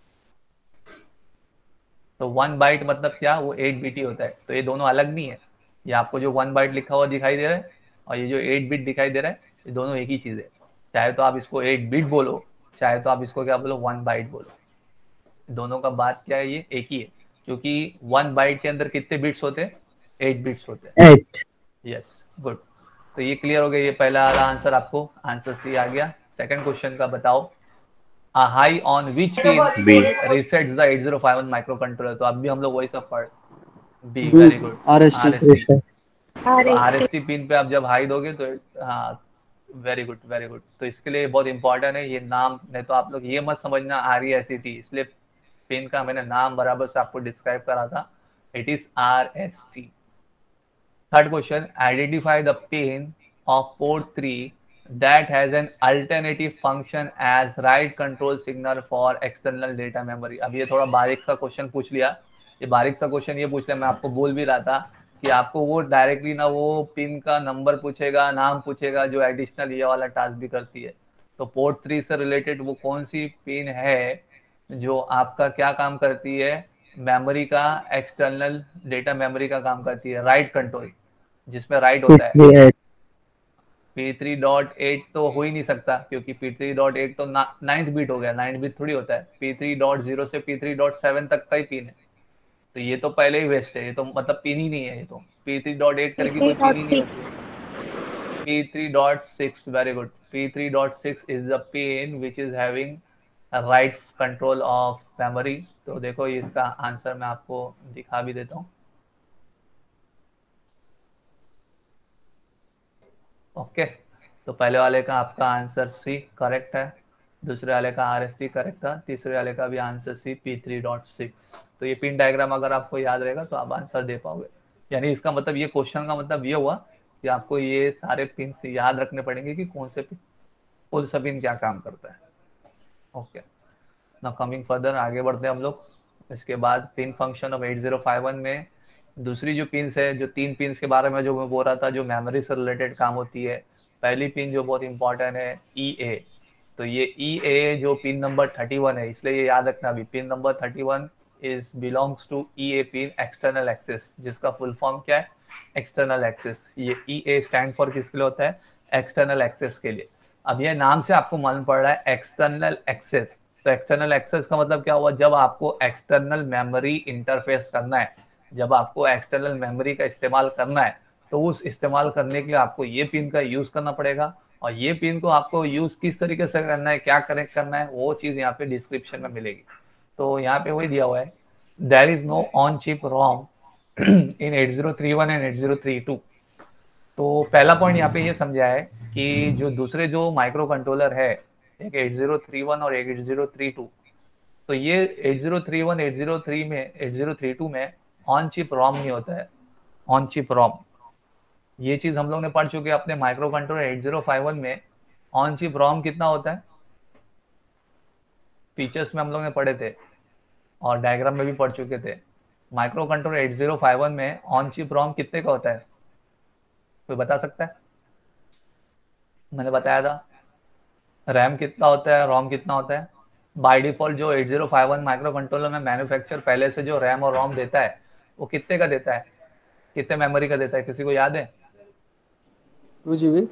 तो वन बाइट मतलब क्या, वो एट बिट ही होता है। तो ये दोनों अलग नहीं है, ये आपको जो वन बाइट लिखा हुआ दिखाई दे रहा है और ये जो एट बिट दिखाई दे रहा है, ये दोनों एक ही चीज है। चाहे तो आप इसको एट बिट बोलो, चाहे तो आप इसको क्या बोलो, वन बाइट बोलो, दोनों का बात क्या है, ये एक ही है। क्योंकि वन बाइट के अंदर कितने बिट्स होते हैं, एट बिट्स होते हैं। Eight. Yes, good. तो ये क्लियर हो गया, ये पहला वाला आंसर आपको आंसर सी आ गया। सेकंड क्वेश्चन का बताओ, a high on which pin B. resets the eight zero five one microcontroller। तो अब भी हम लोग वही सब पढ़, B, very good, RST RST. तो आरएसटी पिन पे आप जब हाई दोगे तो, हाँ, वेरी गुड वेरी गुड। तो इसके लिए बहुत इंपॉर्टेंट है ये नाम, नहीं तो आप लोग ये मत समझना R E S E T, इसलिए पिन का मैंने नाम बराबर से आपको डिस्क्राइब करा था, it is R S T. Third question, identify the pin of port three that has an alternative function as write control signal for external data memory। अब ये थोड़ा बारीक सा क्वेश्चन पूछ लिया, ये बारीक सा क्वेश्चन ये पूछ लिया, मैं आपको बोल भी रहा था कि आपको वो डायरेक्टली ना वो पिन का नंबर पूछेगा, नाम पूछेगा, जो एडिशनल ये वाला टास्क भी करती है। तो पोर्ट थ्री से रिलेटेड वो कौन सी पिन है जो आपका क्या काम करती है, मेमोरी का, एक्सटर्नल डेटा मेमोरी का काम करती है, राइट कंट्रोल, जिसमें राइट होता है। पी थ्री डॉट एट तो हो ही नहीं सकता, क्योंकि पी थ्री डॉट एट तो नाइन्थ बीट हो गया, नाइन्थ बीट थोड़ी होता है। पी थ्री डॉट ज़ीरो से पी थ्री डॉट सेवन तक का ही पिन है, तो ये तो पहले ही वेस्ट है, ये तो मतलब पिन ही नहीं है, ये तो पी थ्री डॉट एट करके कोई पिन ही नहीं होती। P three dot six, very good, P three dot six is the pin which is having write control of memory. तो देखो इसका आंसर मैं आपको दिखा भी देता हूँ। Okay okay. तो पहले वाले का आपका आंसर सी करेक्ट है, दूसरे वाले का आर एस टी करेक्ट था, तीसरे वाले का भी answer C P three dot six. तो ये पिन डायग्राम अगर आपको याद रहेगा तो आप आंसर दे पाओगे। यानी इसका मतलब ये क्वेश्चन का मतलब ये हुआ कि आपको ये सारे पिन याद रखने पड़ेंगे कि कौन से पिन, कौन सा पिन क्या काम करता है। Okay okay. ना कमिंग फर्दर, आगे बढ़ते हैं हम लोग। इसके बाद pin function of eight zero five one में दूसरी जो पिन्स है, जो तीन पिन्स के बारे में जो मैं बोल रहा था, जो मेमोरी से रिलेटेड काम होती है, पहली पिन जो बहुत इंपॉर्टेंट है ई ए। तो ये ई ए जो पिन नंबर थर्टी वन है, इसलिए ये याद रखना भी, pin number thirty one is belongs to E A pin external access, जिसका फुल फॉर्म क्या है, एक्सटर्नल एक्सेस। ये ई ए स्टैंड फॉर किसके लिए होता है, एक्सटर्नल एक्सेस के लिए। अब ये नाम से आपको मालूम पड़ रहा है एक्सटर्नल एक्सेस, तो एक्सटर्नल एक्सेस का मतलब क्या हुआ, जब आपको एक्सटर्नल मेमोरी इंटरफेस करना है, जब आपको एक्सटर्नल मेमोरी का इस्तेमाल करना है, तो उस इस्तेमाल करने के लिए आपको ये पिन का यूज करना पड़ेगा। और ये पिन को आपको यूज किस तरीके से करना है, क्या कनेक्ट करना है, वो चीज यहाँ पे डिस्क्रिप्शन में मिलेगी। तो यहाँ पे वही दिया हुआ है, there is no on chip ROM in eight zero three one and eight zero three two. तो पहला पॉइंट यहाँ पे ये समझा है कि जो दूसरे जो माइक्रो कंट्रोलर है, एक एट ज़ीरो थ्री वन और एक एट ज़ीरो थ्री टू, तो ये eight zero three one eight zero three में एट ज़ीरो थ्री टू में ऑन चिप रोम नहीं होता है, ऑन चिप रोम। ये चीज हम लोग ने पढ़ चुके हैं अपने microcontroller eight zero five one में। ऑन चिप रोम कितना होता है, फीचर्स में हम लोग ने पढ़े थे और डायग्राम में भी पढ़ चुके थे। Microcontroller eight zero five one में ऑन चिप रोम कितने का होता है, कोई बता सकता है? मैंने बताया था रैम कितना होता है, रोम कितना होता है। बाय डिफॉल्ट जो eight zero five one micro controller में मैन्युफैक्चर पहले से जो रैम और रोम देता है, वो कितने का देता है, कितने मेमोरी का देता है, किसी को याद है? टू जी बी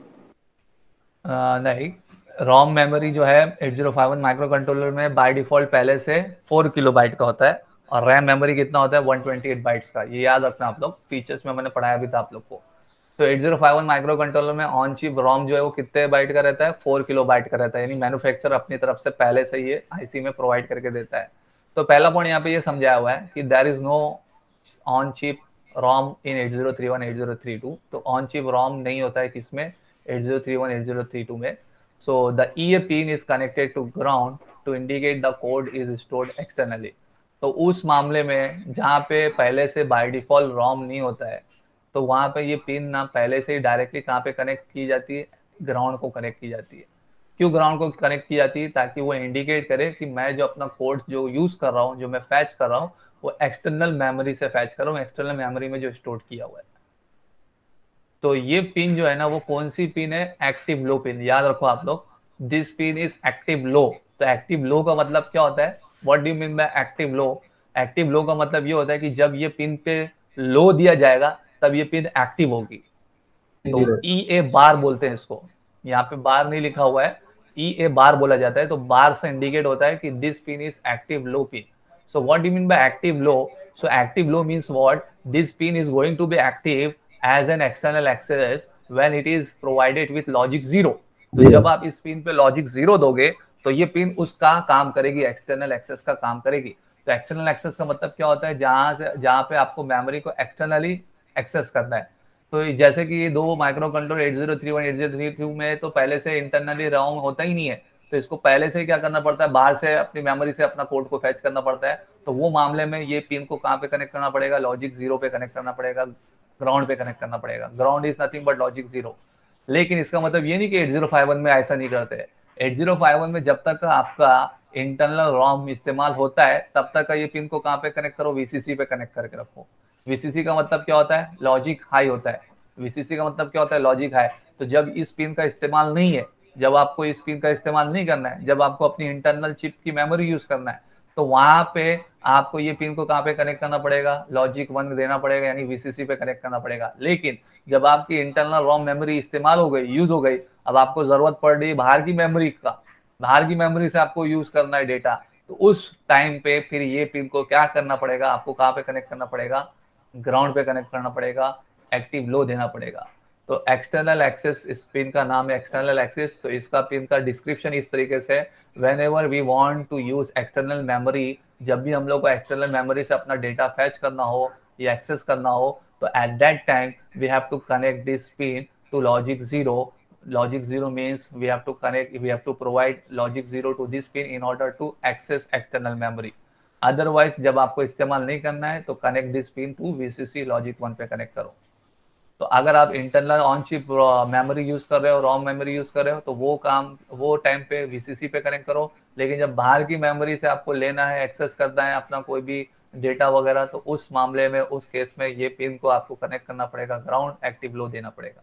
नहीं, रोम मेमोरी जो है eight zero five one micro controller में बाय डिफॉल्ट पहले से फोर किलोबाइट का होता है, और रैम मेमोरी कितना होता है, वन ट्वेंटी एट बाइट्स का। ये याद रखना आप लोग, फीचर्स में मैंने पढ़ाया भी था आप लोग को। तो eight zero five one micro controller में ऑन चिप रोम जो है वो कितने बाइट का रहता है, फोर किलोबाइट का रहता है, यानी मैन्युफैक्चरर अपनी तरफ से पहले से ये आईसी में प्रोवाइड करके देता है। तो पहला पॉइंट यहाँ पे ये समझाया हुआ है कि there is no on chip ROM in eight zero three one eight zero three two. तो ऑन चिप रोम नहीं होता है किसमें, eight zero three one eight zero three two में। So the E A pin is connected to ground to indicate the code is stored externally. तो उस मामले में जहाँ पे पहले से बाय डिफॉल्ट रोम नहीं होता है, तो वहाँ पे ये पिन ना पहले से ही डायरेक्टली कहाँ पे कनेक्ट की जाती है, ग्राउंड को कनेक्ट की जाती है। क्यों ग्राउंड को कनेक्ट की जाती है, ताकि वो इंडिकेट करे कि मैं जो अपना कोड जो यूज कर रहा हूँ, जो मैं फैच कर रहा हूँ, वो एक्सटर्नल मेमोरी से फैच कर रहा हूँ, एक्सटर्नल मेमोरी में जो स्टोर किया हुआ है। तो ये पिन जो है ना, वो कौन सी पिन है, एक्टिव लो पिन। याद रखो आप लोग, this pin is active low. तो एक्टिव लो का मतलब क्या होता है, what do you mean by active low? Active low का मतलब ये होता है कि जब ये पिन पे लो दिया जाएगा तब ये पिन एक्टिव होगी। तो ई ए बार बोलते हैं इसको, यहाँ पे बार नहीं लिखा हुआ है, ई ए बार बोला जाता है। तो बार से इंडिकेट होता है कि this pin is active low pin. So what do you mean by active low? So active low means what, this pin is going to be active as an external access when it is provided with logic zero। तो जब आप इस pin पे logic zero दोगे तो ये pin उसका काम करेगी, एक्सटर्नल एक्सेस का काम करेगी। तो एक्सटर्नल एक्सेस का मतलब क्या होता है, जहां से जहां पे आपको मेमोरी को एक्सटर्नली एक्सेस करना है। तो जैसे कि दो microcontroller eight zero three one eight zero three two में तो पहले से इंटरनली रोम होता ही नहीं है, तो इसको पहले से ही क्या करना पड़ता है, बाहर से अपनी मेमोरी से अपना कोड को फैच करना पड़ता है। तो वो मामले में ये पिन को कहाँ पे कनेक्ट करना पड़ेगा, लॉजिक जीरो पे कनेक्ट करना पड़ेगा, ग्राउंड पे कनेक्ट करना पड़ेगा। Ground is nothing but logic zero. लेकिन इसका मतलब ये नहीं कि एट ज़ीरो फाइव वन में ऐसा नहीं करते। एट ज़ीरो फाइव वन में जब तक आपका इंटरनल रोम इस्तेमाल होता है तब तक का ये पिन को कहाँ पे कनेक्ट करो, वीसीसी पे कनेक्ट करके रखो। वीसीसी का मतलब क्या होता है, लॉजिक हाई होता है। वीसीसी का मतलब क्या होता है, लॉजिक हाई। तो जब इस पिन का इस्तेमाल नहीं है, जब आपको इस पिन का इस्तेमाल नहीं करना है, जब आपको अपनी इंटरनल चिप की मेमोरी यूज करना है, तो वहां पे आपको ये पिन को कहाँ पे कनेक्ट करना पड़ेगा, लॉजिक वन में देना पड़ेगा, यानी वीसीसी पे कनेक्ट करना पड़ेगा। लेकिन जब आपकी इंटरनल रोम मेमोरी इस्तेमाल हो गई, यूज हो गई, अब आपको जरूरत पड़ रही है बाहर की मेमोरी का, बाहर की मेमोरी से आपको यूज करना है डेटा, तो उस टाइम पे फिर ये पिन को क्या करना पड़ेगा, आपको कहाँ पे कनेक्ट करना पड़ेगा, ग्राउंड पे कनेक्ट करना पड़ेगा, एक्टिव लो देना पड़ेगा। तो एक्सटर्नल एक्सेस, इस पिन का नाम है एक्सटर्नल एक्सेस। तो इसका पिन का डिस्क्रिप्शन इस तरीके से, whenever we want to use external memory, जब भी हम लोग को एक्सटर्नल मेमोरी से अपना डेटा फैच करना हो या एक्सेस करना हो, तो at that time we have to connect this pin to logic zero। logic zero means we have to connect, we have to provide logic zero to this pin in order to access external memory। Otherwise जब आपको इस्तेमाल नहीं करना है तो connect this pin to VCC logic one पे connect करो। तो अगर आप internal on chip memory use कर रहे हो, रोम मेमोरी यूज कर रहे हो, तो वो काम वो टाइम पे वीसीसी पे कनेक्ट करो। लेकिन जब बाहर की मेमोरी से आपको लेना है, एक्सेस करना है अपना कोई भी डेटा वगैरह, तो उस मामले में, उस केस में ये पिन को आपको कनेक्ट करना पड़ेगा, ग्राउंड एक्टिव लो देना पड़ेगा।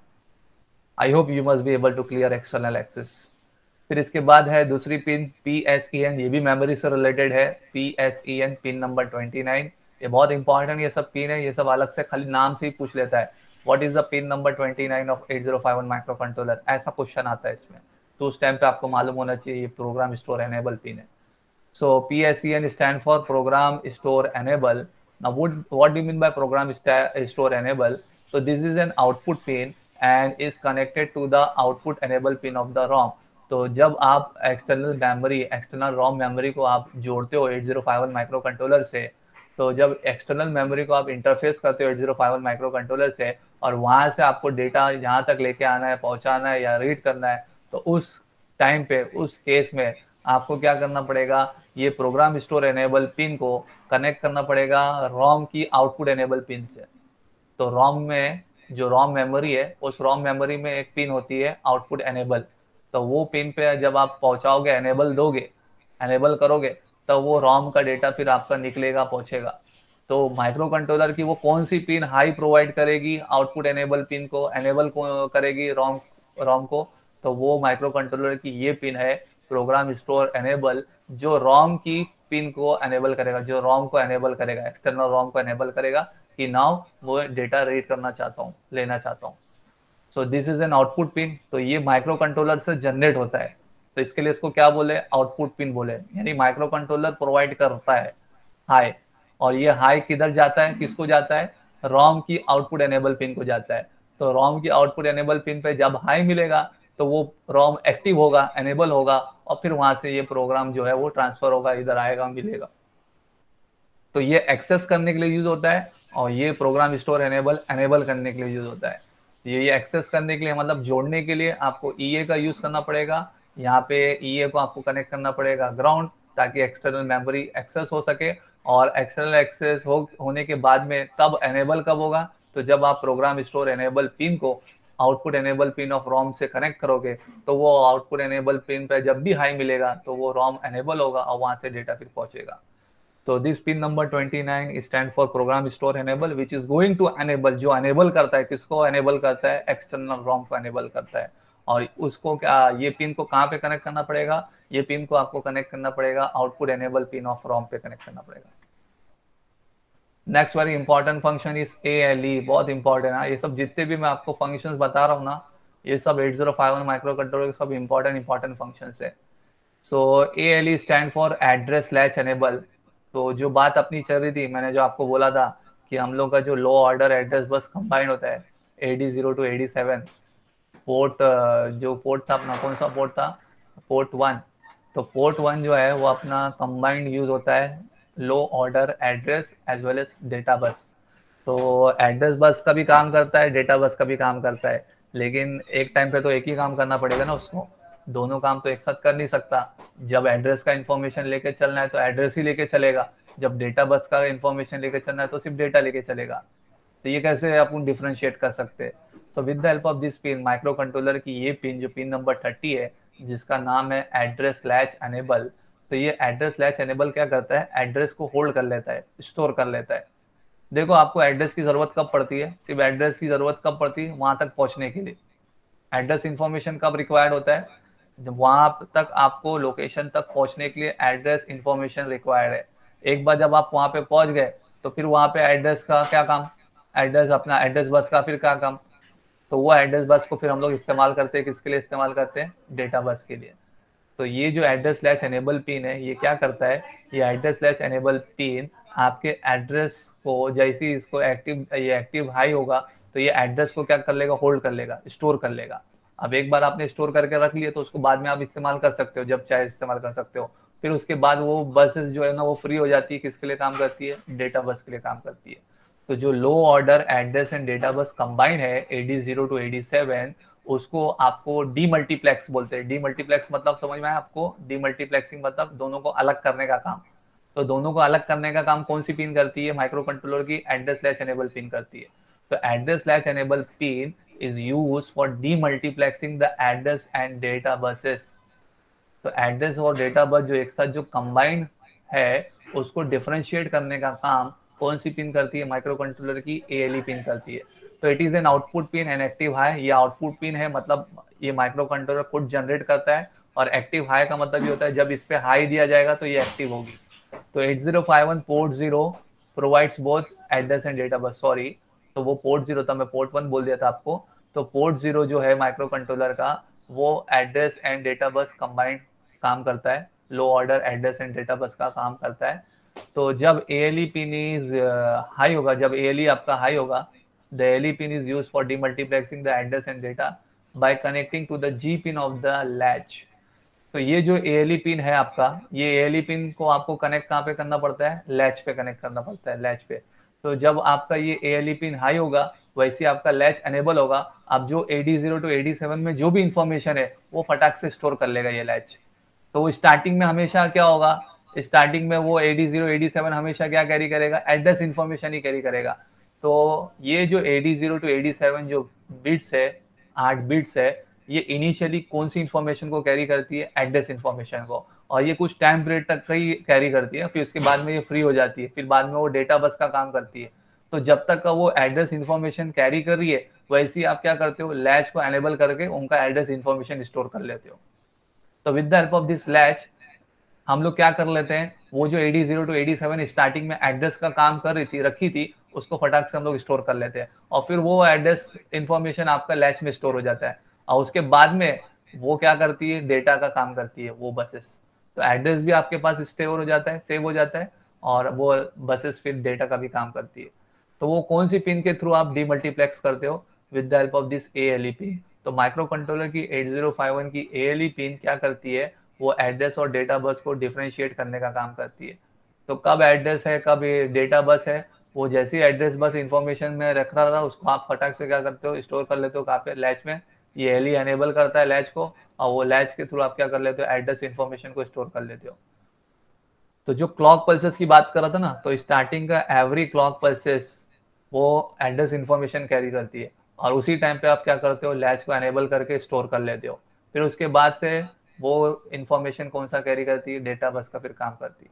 I hope you must be able to clear external access. फिर इसके बाद है दूसरी pin P S E N, ये भी मेमोरी से रिलेटेड है। P S E N pin number twenty nine, ये बहुत इंपॉर्टेंट ये सब पिन है, ये सब अलग से खाली नाम से ही पूछ लेता है, what is the pin number twenty nine of eight zero five one micro controller, ऐसा क्वेश्चन आता है इसमें। तो उस टाइम पे आपको मालूम होना चाहिए ये प्रोग्राम स्टोर एनेबल पिन है। So P S E N stand for program store enable. Now what do you mean by program store enable? So this is an output pin and is connected to the output enable pin of the ROM। तो जब आप external memory, external ROM memory को आप जोड़ते हो eight zero five one micro controller से, तो जब एक्सटर्नल मेमोरी को आप इंटरफेस करते हो eight zero five one micro controller से, और वहां से आपको डेटा यहाँ तक लेके आना है, पहुंचाना है या रीड करना है, तो उस टाइम पे, उस केस में आपको क्या करना पड़ेगा, ये प्रोग्राम स्टोर एनेबल पिन को कनेक्ट करना पड़ेगा रोम की आउटपुट एनेबल पिन से। तो रोम में जो रोम मेमोरी है, उस रोम मेमोरी में एक पिन होती है आउटपुट एनेबल। तो वो पिन पे जब आप पहुंचाओगे, एनेबल दोगे, एनेबल करोगे, तो वो रोम का डेटा फिर आपका निकलेगा, पहुंचेगा। तो माइक्रो कंट्रोलर की वो कौन सी पिन हाई प्रोवाइड करेगी आउटपुट एनेबल पिन को, एनेबल को करेगी रोम रोम को, तो वो माइक्रो कंट्रोलर की ये पिन है प्रोग्राम स्टोर एनेबल, जो रोम की पिन को एनेबल करेगा, जो रोम को एनेबल करेगा, एक्सटर्नल रोम को एनेबल करेगा कि नाउ वो डेटा रीड करना चाहता हूँ, लेना चाहता हूँ। So this is an output pin. तो ये माइक्रो कंट्रोलर से जनरेट होता है, तो इसके लिए इसको क्या बोले, आउटपुट पिन बोले। यानी माइक्रो कंट्रोलर प्रोवाइड करता है हाई, और ये हाई किधर जाता है, किसको जाता है, रोम की आउटपुट एनेबल पिन को जाता है। तो रोम की आउटपुट एनेबल पिन पे जब हाई मिलेगा, तो वो रोम एक्टिव होगा, एनेबल होगा, और फिर वहां से ये प्रोग्राम जो है वो ट्रांसफर होगा, इधर आएगा, मिलेगा। तो ये एक्सेस करने के लिए यूज होता है, और ये प्रोग्राम स्टोर एनेबल एनेबल करने के लिए यूज होता है। ये ये एक्सेस करने के लिए, मतलब जोड़ने के लिए आपको ई ए का यूज करना पड़ेगा। यहाँ पे ई ए को आपको कनेक्ट करना पड़ेगा ग्राउंड, ताकि एक्सटर्नल मेमोरी एक्सेस हो सके। और एक्सटर्नल एक्सेस हो होने के बाद में कब एनेबल कब होगा, तो जब आप प्रोग्राम स्टोर एनेबल पिन को output enable pin of ROM से कनेक्ट करोगे, तो वो आउटपुट एनेबल पिन पे जब भी हाई मिलेगा, तो वो रोम एनेबल होगा, और वहां से डेटा फिर पहुंचेगा। तो this pin number twenty nine stand for program store enable, which is going to enable, जो एनेबल करता है, किसको एनेबल करता है, एक्सटर्नल रोम को एनेबल करता है। और उसको क्या, ये पिन को कहाँ पे कनेक्ट करना पड़ेगा, ये पिन को आपको कनेक्ट करना पड़ेगा output enable pin of ROM पे कनेक्ट करना पड़ेगा। Next very important function is A L E, बहुत इंपॉर्टेंट है ये सब। जितने भी मैं आपको फंक्शंस बता रहा हूँ ना, ये सब eight zero five one micro controller के सब इंपॉर्टेंट इंपॉर्टेंट फंक्शंस है। So A L E stand for address latch enable. तो जो बात अपनी चल रही थी, मैंने जो आपको बोला था कि हम लोग का जो low order address bus combined होता है, A D zero to A D seven, port जो पोर्ट था अपना, कौन सा पोर्ट था, पोर्ट वन। तो पोर्ट वन जो है वो अपना कंबाइंड यूज होता है low order address as well as data bus. तो एड्रेस बस का भी काम करता है, डेटा बस का भी काम करता है, लेकिन एक टाइम पे तो एक ही काम करना पड़ेगा ना उसको, दोनों काम तो एक साथ कर नहीं सकता। जब एड्रेस का इंफॉर्मेशन लेके चलना है तो एड्रेस ही लेके चलेगा, जब डेटा बस का इंफॉर्मेशन लेके चलना है तो सिर्फ डेटा लेके चलेगा। तो ये कैसे अपन डिफरेंशिएट कर सकते हैं? तो with the help of this pin, microcontroller की ये पिन जो पिन नंबर थर्टी है, जिसका नाम है एड्रेस लैच एनेबल। तो ये एड्रेस लैच एनेबल क्या करता है, एड्रेस को होल्ड कर लेता है, स्टोर कर लेता है। देखो आपको एड्रेस की जरूरत कब पड़ती है, सिर्फ एड्रेस की जरूरत कब पड़ती है, वहां तक पहुंचने के लिए। एड्रेस इंफॉर्मेशन कब रिक्वायर्ड होता है, जब वहां तक आपको लोकेशन तक पहुंचने के लिए एड्रेस इंफॉर्मेशन रिक्वायर्ड है। एक बार जब आप वहां पे पहुंच गए, तो फिर वहां पे एड्रेस का क्या काम, एड्रेस अपना एड्रेस बस का फिर क्या काम, तो वो एड्रेस बस को फिर हम लोग इस्तेमाल करते हैं, किसके लिए इस्तेमाल करते हैं, डेटा बस के लिए। तो ये जो एड्रेस लैच एनेबल पिन है, ये क्या करता है, ये एड्रेस लैच एनेबल पिन आपके एड्रेस को, जैसे ही इसको एक्टिव, ये एक्टिव हाई होगा, तो ये एड्रेस को क्या कर लेगा, होल्ड कर लेगा, स्टोर कर लेगा। अब एक बार आपने स्टोर करके रख लिया, तो उसको बाद में आप इस्तेमाल कर सकते हो, जब चाहे इस्तेमाल कर सकते हो। फिर उसके बाद वो बसेस जो है ना, वो फ्री हो जाती है, किसके लिए काम करती है, डेटा बस के लिए काम करती है। तो जो low order address and data bus combined है A D zero to A D seven, उसको आपको डीमल्टीप्लेक्स बोलते हैं। डीमल्टीप्लेक्स मतलब समझ में आया आपको, डीमल्टीप्लेक्सिंग मतलब दोनों को अलग करने का काम। तो दोनों को अलग करने का काम कौन सी पिन करती है, माइक्रो कंट्रोलर की एड्रेस लैच एनेबल पिन करती है। तो address latch enable pin is used for demultiplexing the address and data buses. तो एड्रेस और डेटा बस जो एक साथ जो कंबाइंड है उसको डिफरेंशिएट करने का काम कौन सी पिन करती है? माइक्रो कंट्रोलर की एएलई पिन करती है. तो it is an output pin and active high. ये आउटपुट पिन है, मतलब ये माइक्रो कंट्रोलर खुद जनरेट करता है, और एक्टिव हाई का मतलब ये होता है जब इस पे हाई दिया जाएगा तो ये एक्टिव होगी. तो eight zero five one port zero provides both address and data bus. Sorry, तो वो पोर्ट जीरो था, मैं पोर्ट वन बोल दिया था आपको. तो पोर्ट जीरो जो है माइक्रो कंट्रोलर का, वो address and data bus combined काम करता है, low order address and data bus का काम करता है. तो जब एएलई पिन इज हाई होगा, जब एएलई आपका हाई होगा, the ALE pin is used for demultiplexing the address and data by connecting to the G pin of the latch. तो ये जो एएलई पिन है आपका, ये एएलई पिन को आपको कनेक्ट कहाँ पे करना पड़ता है? लैच पे कनेक्ट करना पड़ता है, लैच पे. तो जब आपका ये एएलई पिन हाई होगा, वैसे आपका लैच एनेबल होगा. आप जो A D zero to A D seven में जो भी इंफॉर्मेशन है वो फटाक से स्टोर कर लेगा ये लैच. तो स्टार्टिंग में हमेशा क्या होगा? स्टार्टिंग में वो A D zero A D seven हमेशा क्या कैरी करेगा? एड्रेस इंफॉर्मेशन ही कैरी करेगा. तो ये जो A D zero to A D seven जो बिट्स है, आठ बिट्स है, ये इनिशियली कौन सी इंफॉर्मेशन को कैरी करती है? एड्रेस इंफॉर्मेशन को. और ये कुछ टाइम पीरियड तक का ही कैरी करती है, फिर उसके बाद में ये फ्री हो जाती है, फिर बाद में वो डेटा बस का काम करती है. तो जब तक का वो एड्रेस इंफॉर्मेशन कैरी कर रही है, वैसे ही आप क्या करते हो? लैच को एनेबल करके उनका एड्रेस इंफॉर्मेशन स्टोर कर लेते हो. तो with the help of this latch हम लोग क्या कर लेते हैं? वो जो A D zero to A D seven starting में एड्रेस का काम कर रही थी, रखी थी, उसको फटाक से हम लोग स्टोर कर लेते हैं, और फिर वो एड्रेस इंफॉर्मेशन आपका लैच में स्टोर हो जाता है. और उसके बाद में वो क्या करती है? डेटा का काम करती है वो बसेस. तो एड्रेस भी आपके पास स्टोर हो जाता है, सेव हो जाता है, और वो बसेस फिर डेटा का भी काम करती है. तो वो कौन सी पिन के थ्रू आप डीमल्टीप्लेक्स करते हो? With the help of this ALE pin. तो माइक्रो कंट्रोलर की एट ज़ीरो फाइव वन की एएलई पिन क्या करती है? वो एड्रेस और डेटा बस को डिफरेंशिएट करने का काम करती है. तो कब एड्रेस है, कब डेटा बस है, वो जैसी एड्रेस बस इंफॉर्मेशन में रख रहा था, उसको आप फटाक से क्या करते हो? स्टोर कर लेते हो कहाँ पे? लैच में. ये एएलई एनेबल करता है लैच को, और वो लैच के थ्रू आप क्या कर लेते हो? एड्रेस इंफॉर्मेशन को स्टोर कर लेते हो. तो जो क्लॉक पल्सेस की बात कर रहा था ना, तो स्टार्टिंग का एवरी क्लॉक पल्सेस वो एड्रेस इंफॉर्मेशन कैरी करती है, और उसी टाइम पे आप क्या करते हो? लैच को एनेबल करके स्टोर कर लेते हो. फिर उसके बाद से वो इंफॉर्मेशन कौन सा कैरी करती है? डेटा बस का फिर काम करती है.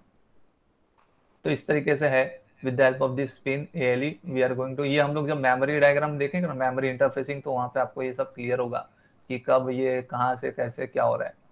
तो इस तरीके से है with the help of this pin ALE we are going to. ये हम लोग जब मेमोरी डायग्राम देखेंगे ना, मेमोरी इंटरफेसिंग, तो वहां पे आपको ये सब क्लियर होगा कि कब ये कहाँ से कैसे क्या हो रहा है.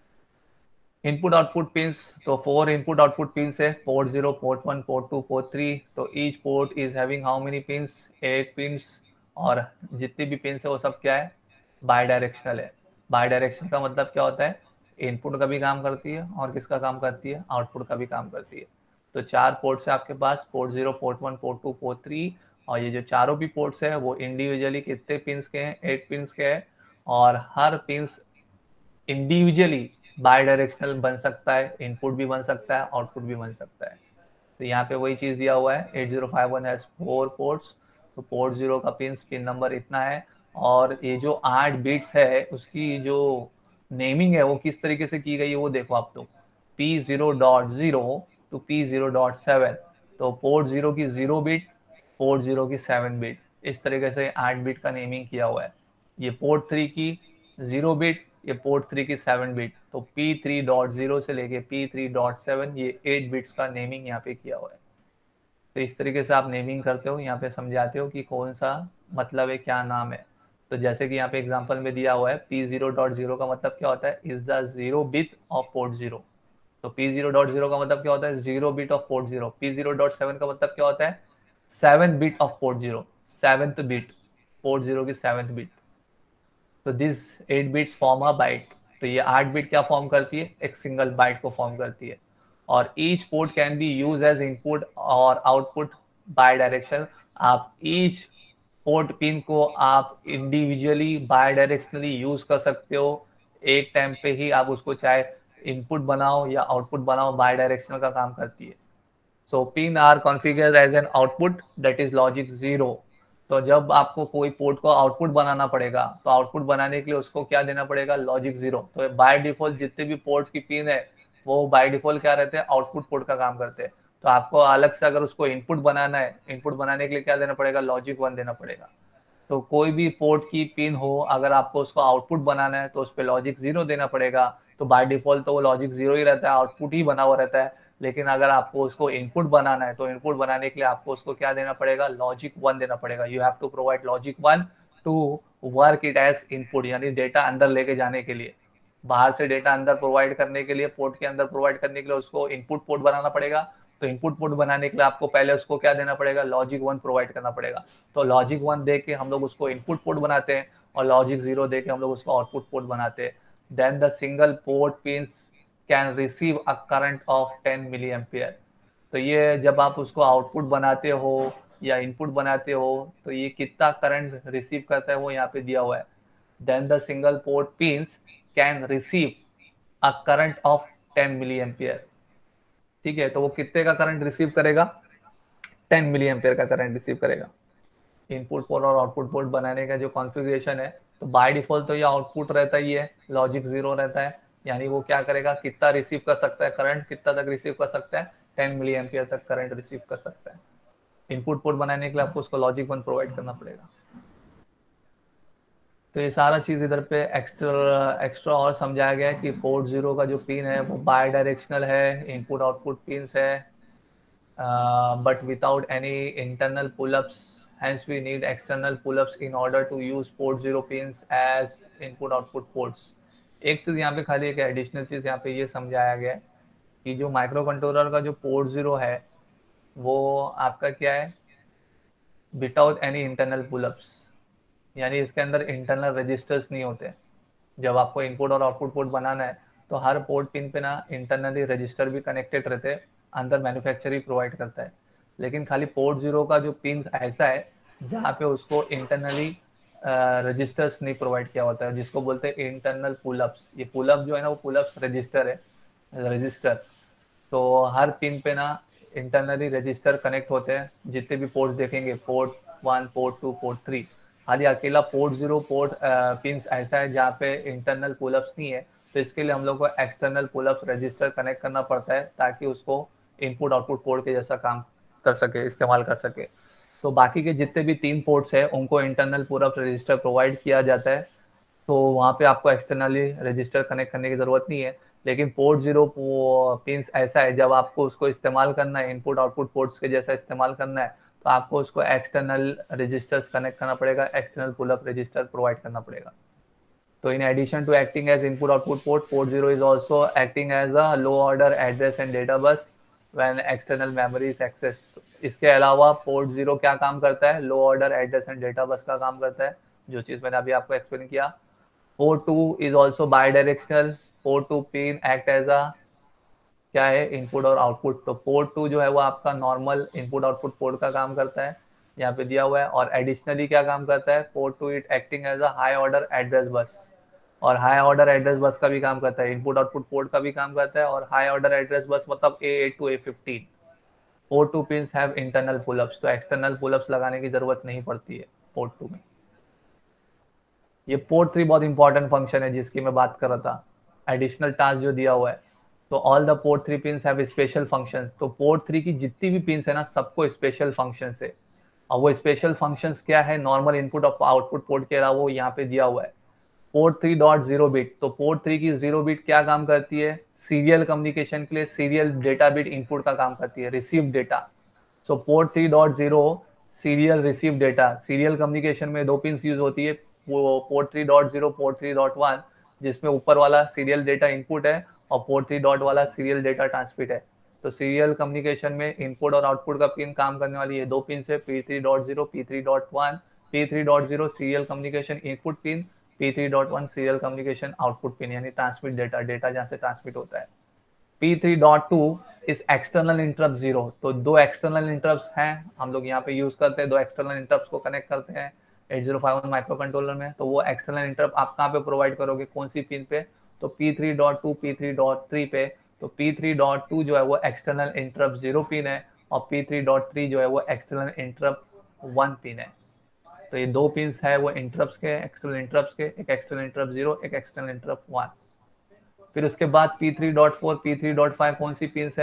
इनपुट आउटपुट पिंस, तो फोर इनपुट आउटपुट पिंस है, port zero, port one, port two, port three. तो each port is having how many pins? Eight pins. और जितनी भी पिंस है वो सब क्या है? बाई डायरेक्शनल है. बाई डायरेक्शन का मतलब क्या होता है? इनपुट का भी काम करती है, और किसका काम करती है? आउटपुट का भी काम करती है. तो चार पोर्ट्स है आपके पास, port zero, port one, port two, port three. और ये जो चारों भी पोर्ट्स है वो इंडिविजुअली कितने पिंस के हैं? एट पिंस के हैं. और हर पिंस इंडिविजुअली बाई डायरेक्शनल बन सकता है, इनपुट भी बन सकता है, आउटपुट भी बन सकता है. तो यहाँ पे वही चीज दिया हुआ है, eight zero five one has four ports. तो पोर्ट जीरो का पिन पिन नंबर इतना है, और ये जो आठ बिट्स है उसकी जो नेमिंग है वो किस तरीके से की गई है वो देखो आप. तो P zero dot zero to P zero dot seven. तो पोर्ट जीरो की जीरो बिट, पोर्ट जीरो की सेवन बिट, इस तरीके से आठ बिट का नेमिंग किया हुआ है. ये पोर्ट थ्री की जीरो बिट, ये पोर्ट थ्री की सेवन बिट. तो पी थ्री डॉट ज़ीरो से लेके पी थ्री डॉट सेवन, ये एट बिट्स का नेमिंग यहाँ पे किया हुआ है. तो इस तरीके से आप नेमिंग करते हो, यहाँ पे समझाते हो कि कौन सा मतलब है, क्या नाम है. तो जैसे कि यहाँ पे एग्जांपल में दिया हुआ है, पी ज़ीरो डॉट ज़ीरो का मतलब क्या होता है? Is the zero bit of port zero. तो पी ज़ीरो डॉट ज़ीरो का मतलब क्या होता है? Zero bit of port zero. P zero dot seven का मतलब क्या होता है? Seven bit of port zero, seventh bit, port zero की सेवेंथ बिट. तो this eight bits form a byte. तो ये आठ बिट क्या फॉर्म करती है? एक सिंगल बाइट को फॉर्म करती है. और each port can be use as input और आउटपुट बाय डायरेक्शन. आप ईच पोर्ट पिन को आप इंडिविजुअली बाय डायरेक्शनली यूज कर सकते हो. एक टाइम पे ही आप उसको चाहे इनपुट बनाओ या आउटपुट बनाओ, बाय डायरेक्शनल का काम करती है. So pin are configured as an output that is logic zero. तो जब आपको कोई पोर्ट को आउटपुट बनाना पड़ेगा, तो आउटपुट बनाने के लिए उसको क्या देना पड़ेगा? Logic zero. तो बाय डिफॉल्ट जितने भी पोर्ट्स की पिन है वो बाय डिफॉल्ट क्या रहते हैं? आउटपुट पोर्ट का काम करते हैं. तो आपको अलग से अगर उसको इनपुट बनाना है, इनपुट बनाने के लिए क्या देना पड़ेगा, लॉजिक वन देना पड़ेगा। तो कोई भी पोर्ट की पिन हो, अगर आपको उसको आउटपुट बनाना है तो उस पर लॉजिक जीरो देना पड़ेगा। तो बाय डिफॉल्ट तो वो लॉजिक जीरो ही रहता है, आउटपुट ही बना हुआ रहता है। लेकिन अगर आपको उसको इनपुट बनाना है तो इनपुट बनाने के लिए आपको उसको क्या देना पड़ेगा, लॉजिक वन देना पड़ेगा। You have to provide logic one to work it as input, यानी डेटा अंदर लेके जाने के लिए, बाहर से डेटा अंदर प्रोवाइड करने के लिए, पोर्ट के अंदर प्रोवाइड करने के लिए उसको इनपुट पोर्ट बनाना पड़ेगा। तो इनपुट पोर्ट बनाने के लिए आपको पहले उसको क्या देना पड़ेगा, लॉजिक वन प्रोवाइड करना पड़ेगा। तो लॉजिक वन दे के हम लोग उसको इनपुट पोर्ट बनाते हैं और लॉजिक जीरो दे के हम लोग उसको आउटपुट पोर्ट बनाते हैं। Then the single port pins can receive a current of ten milliampere. तो ये जब आप उसको आउटपुट बनाते हो या इनपुट बनाते हो तो ये कितना करंट रिसीव करता है वो यहाँ पे दिया हुआ है। Then the single port pins can receive a current of ten milliampere. ठीक है, तो वो कितने का करंट रिसीव करेगा, टेन मिली एम्पियर का करंट रिसीव करेगा। इनपुट पोर्ट और आउटपुट पोर्ट बनाने का जो कॉन्फ़िगरेशन है, तो बाय डिफॉल्ट तो ये आउटपुट रहता ही है, लॉजिक जीरो रहता है, यानी वो क्या करेगा, कितना रिसीव कर सकता है करंट, कितना तक रिसीव कर सकता है, टेन मिली एम्पियर तक करंट रिसीव कर सकता है। इनपुट पोर्ट बनाने के लिए आपको उसको लॉजिक वन प्रोवाइड करना पड़ेगा। तो ये सारा चीज इधर पे एक्स्ट्रा एक्स्ट्रा और समझाया गया है कि पोर्ट जीरो का जो पिन है वो बाय डायरेक्शनल है, इनपुट आउटपुट पिन्स है, but without any internal pullups, hence we need external pull-ups in order to use port zero pins as input output ports। एक चीज यहाँ पे खाली एक एडिशनल चीज यहाँ पे ये समझाया गया है कि जो माइक्रो कंट्रोलर का जो पोर्ट जीरो है वो आपका क्या है, विदाउट एनी इंटरनल पुलअप्स, यानी इसके अंदर इंटरनल रजिस्टर्स नहीं होते। जब आपको इनपुट और आउटपुट पोर्ट बनाना है तो हर पोर्ट पिन पे ना इंटरनली रजिस्टर भी कनेक्टेड रहते हैं, अंदर मैन्युफैक्चर ही प्रोवाइड करता है। लेकिन खाली पोर्ट जीरो का जो पिन ऐसा है जहाँ पे उसको इंटरनली रजिस्टर्स नहीं प्रोवाइड किया होता है, जिसको बोलते हैं इंटरनल पुलअप्स। ये पुलअप जो है ना वो पुलअप्स रजिस्टर है, रजिस्टर। तो हर पिन पे ना इंटरनली रजिस्टर कनेक्ट होते हैं, जितने भी पोर्ट्स देखेंगे, port one, port two, port three, खाली अकेला पोर्ट जीरो पोर्ट पिंस ऐसा है जहाँ पे इंटरनल पुलअप्स नहीं है। तो इसके लिए हम लोग को एक्सटर्नल पुलअप्स रजिस्टर कनेक्ट करना पड़ता है ताकि उसको इनपुट आउटपुट पोर्ट के जैसा काम कर सके, इस्तेमाल कर सके। तो बाकी के जितने भी तीन पोर्ट्स है उनको इंटरनल पुलअप्स रजिस्टर प्रोवाइड किया जाता है, तो वहाँ पे आपको एक्सटर्नली रजिस्टर कनेक्ट करने की जरूरत नहीं है। लेकिन पोर्ट जीरो पिंस ऐसा है जब आपको उसको इस्तेमाल करना है, इनपुट आउटपुट पोर्ट्स के जैसा इस्तेमाल करना है, तो आपको उसको एक्सटर्नल रजिस्टर्स कनेक्ट करना पड़ेगा, एक्सटर्नल पुलअप रजिस्टर प्रोवाइड करना पड़ेगा। तो in addition to acting as input output port, port zero is also acting as a low order address and data bus when external memory is accessed. इसके अलावा port zero क्या काम करता है, low order address and data bus का काम करता है, जो चीज मैंने अभी आपको एक्सप्लेन किया। Port two is also bidirectional, port two pin act as a क्या है, इनपुट और आउटपुट। तो पोर्ट टू जो है वो आपका नॉर्मल इनपुट आउटपुट पोर्ट का काम करता है, यहाँ पे दिया हुआ है। और एडिशनली क्या काम करता है, port two it acting as a high order address bus, और हाई ऑर्डर एड्रेस बस का भी काम करता है, इनपुट आउटपुट पोर्ट का भी काम करता है। और हाई ऑर्डर एड्रेस बस मतलब A eight to A fifteen. Port two pins have internal pullups, तो एक्सटर्नल पुलअप्स लगाने की जरूरत नहीं पड़ती है पोर्ट टू में। ये पोर्ट थ्री बहुत इंपॉर्टेंट फंक्शन है जिसकी मैं बात कर रहा था, एडिशनल टास्क जो दिया हुआ है। तो all the port three pins have special functions. तो पोर्ट थ्री की जितनी भी पिंस है ना सबको स्पेशल फंक्शंस है। और वो स्पेशल फंक्शंस क्या है, नॉर्मल इनपुट और आउटपुट पोर्ट के अलावा वो यहाँ पे दिया हुआ है। Port three dot zero bit, तो पोर्ट थ्री की जीरो बिट क्या काम करती है, सीरियल कम्युनिकेशन के लिए सीरियल डेटा बिट इनपुट का काम करती है, receive data. So port three dot zero serial receive data, serial communication में दो पिंस यूज होती है, वो port three dot zero, port three dot one, जिसमें ऊपर वाला सीरियल डेटा इनपुट है और पोर्ट थ्री डॉट वाला सीरियल डेटा ट्रांसमिट है। तो सीरियल कम्युनिकेशन में इनपुट और आउटपुट का पिन काम करने वाली है, दो पिन है, P three dot zero, P three dot one. P three dot zero serial communication input pin, P three dot one serial communication output pin, यानी ट्रांसमिट डेटा, डेटा जहाँ से ट्रांसमिट होता है। P three dot two is external interrupt zero. तो दो external interrupts हैं, हम लोग यहाँ पे यूज करते हैं, दो एक्सटर्नल इंटरप्ट्स को कनेक्ट करते हैं eight zero five one micro controller में। तो वो एक्सटर्नल इंटरप्ट आप कहाँ पे प्रोवाइड करोगे, कौन सी पिन पे, तो P three dot two, P three dot three पे। तो पी थ्री डॉट टू जो है वो एक्सटर्नल इंटरप्ट जीरो पिन है और पी थ्री डॉट थ्री जो है वो एक्सटर्नल इंटरप्ट वन पिन है। तो ये दो पिन्स है वो इंटरप्ट्स के, एक्सटर्नल इंटरप्ट्स के, एक एक्सटर्नल इंटरप्ट जीरो, एक एक्सटर्नल इंटरप्ट वन। फिर उसके बाद P three dot four, P three dot five कौन सी पिन्स है,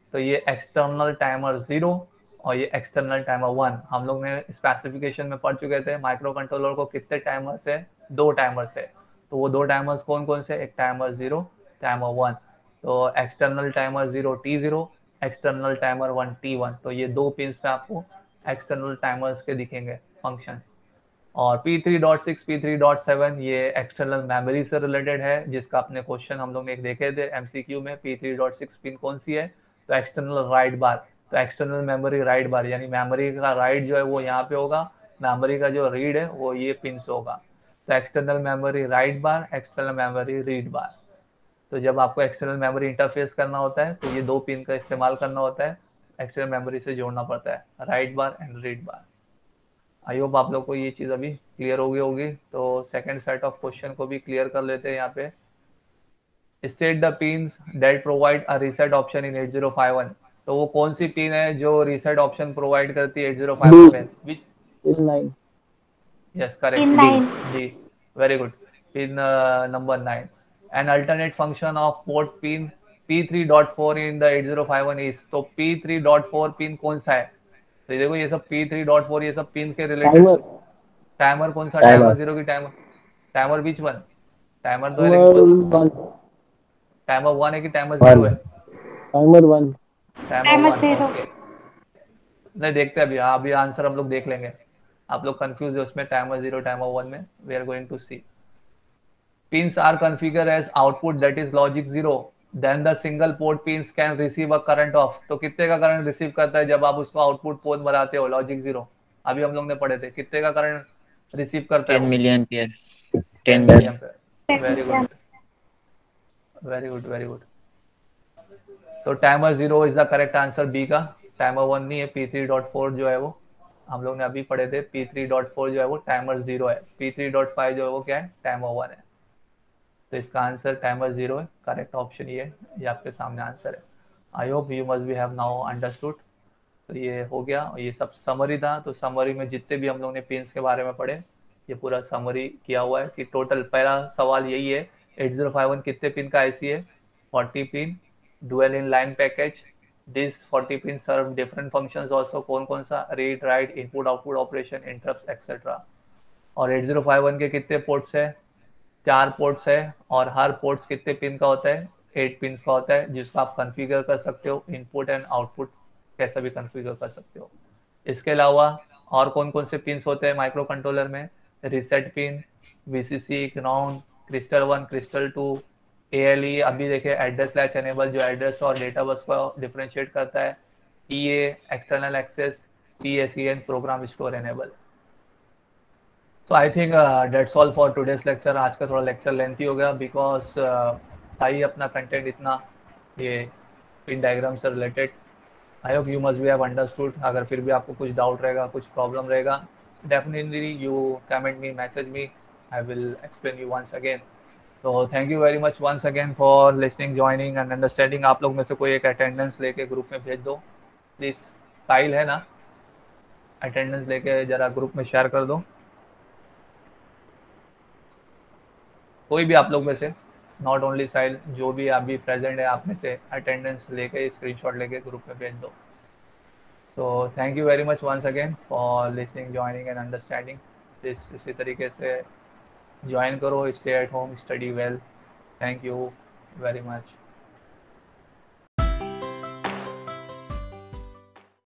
तो ये एक्सटर्नल टाइमर जीरो और ये एक्सटर्नल टाइमर वन। हम लोग ने स्पेसिफिकेशन में पढ़ चुके थे माइक्रो कंट्रोलर को कितने टाइमर्स है, दो टाइमर्स है। तो वो दो टाइमर्स कौन कौन से, एक टाइमर जीरो, टाइमर वन। तो external timer zero T zero, external timer one T one. तो ये दो पिंस पे आपको एक्सटर्नल टाइमर्स के दिखेंगे फंक्शन। और P three dot six, P three dot seven ये एक्सटर्नल मेमोरी से रिलेटेड है, जिसका अपने क्वेश्चन हम लोग एक देखे थे एमसीक्यू में। P three dot six pin कौन सी है, तो एक्सटर्नल राइट बार। तो एक्सटर्नल मेमोरी राइट बार यानी मेमोरी का राइट जो है वो यहाँ पे होगा, मेमोरी का जो रीड है वो ये पिन से होगा। तो external memory write bar, external memory read bar. तो जब आपको एक्सटर्नल मेमोरी इंटरफेस करना होता है तो ये दो पिन का इस्तेमाल करना होता है, एक्सटर्नल मेमोरी से जोड़ना पड़ता है, write bar and read bar. I hope आप लोग को ये चीज़ अभी क्लियर हो गई होगी। तो सेकंड सेट ऑफ क्वेश्चन को भी क्लियर कर लेते हैं यहाँ पे। State the pins that provide a reset option in eight zero five one. तो वो कौन सी पिन है जो रीसेट ऑप्शन प्रोवाइड करती है एट ज़ीरो फाइव वन में? Which pin nine. Yes correct, Pin nine. जी very good, pin number nine. An alternate function of port pin P three dot four in the eight zero five one is. तो P three dot फोर पिन कौन सा है? तो ये देखो ये सब पी थ्री डॉट फोर ये सब पिन के रिलेटेड। टाइमर टाइमर कौन सा, टाइमर टाइमर जीरो की टाइमर, टाइमर बीच वन, टाइमर दो है टाइमर लेकिन वन टाइमर वन है कि टाइमर वन जीरो है? Timer one timer Timer one, zero. Okay. नहीं देखते अभी, हाँ अभी आंसर हम लोग देख लेंगे। आप लोग कंफ्यूज है उसमें टाइमर जीरो टाइमर वन में। We are going to see pins are configured as output that is logic zero, then the single port pins can receive a current of। तो कितने का करंट रिसीव करता है जब आप उसको आउटपुट पोर्ट बनाते हो लॉजिक जीरो? अभी हम लोग ने पढ़े थे कितने का करंट रिसीव करता है टेन वो? Milliampere ten ten milli milliampere. Very good very good very good. तो timer zero is the correct answer B का, टाइमर वन नहीं है। पी थ्री डॉट फोर जो है वो हम लोग ने अभी पढ़े थे, पी थ्री डॉट फोर जो है वो टाइमर जीरो है, पी थ्री डॉट फाइव जो है वो क्या है, टाइमर वन है। तो इसका आंसर टाइमर जीरो है, करेक्ट ऑप्शन ये ये आपके सामने आंसर है। I hope you must be have now understood. तो ये हो गया और ये सब समरी था। तो समरी में जितने भी हम लोग ने पिन्स के बारे में पढ़े ये पूरा समरी किया हुआ है कि टोटल पहला सवाल यही है एट ज़ीरो फाइव वन कितने पिन का आईसी है, forty pin, dual in line package. This forty pin serve different functions also, कौन कौन सा, read write input output operation interrupts etcetera. और एट ज़ीरो फाइव वन के कितने पोर्ट्स है, चार पोर्ट्स है और हर पोर्ट्स कितने पिन का होता है, एट पिन का होता है, जिसको आप कॉन्फ़िगर कर सकते हो, इनपुट एंड आउटपुट कैसा भी कॉन्फ़िगर कर सकते हो। इसके अलावा और कौन कौन से पिन्स होते हैं माइक्रो कंट्रोलर में, reset pin, VCC, ground, crystal one, crystal two, ALE. अभी देखिए एड्रेस लैच एनेबल जो एड्रेस और डेटा बस को डिफरेंशिएट करता है, EA external access, PSEN program store enable. So I think that's all for today's lecture. आज का थोड़ा लेक्चर लेंथी हो गया बिकॉज था ही अपना कंटेंट इतना ये पिन डायग्राम से related. I hope you must be have understood. अगर फिर भी आपको कुछ डाउट रहेगा, कुछ प्रॉब्लम रहेगा, definitely you comment me, message me, I will explain you once again. तो thank you very much once again for listening, joining and understanding. आप लोग में से कोई एक अटेंडेंस लेके ग्रुप में भेज दो प्लीज़। साहिल है ना, अटेंडेंस लेके ज़रा ग्रुप में शेयर कर दो। कोई भी आप लोग में से, नॉट ओनली साहिल, जो भी अभी प्रेजेंट है आप में से, अटेंडेंस लेके स्क्रीनशॉट लेके ग्रुप में भेज दो। So thank you very much once again for listening, joining and understanding. इस इसी तरीके से ज्वाइन करो, stay at home, study well. Thank you very much.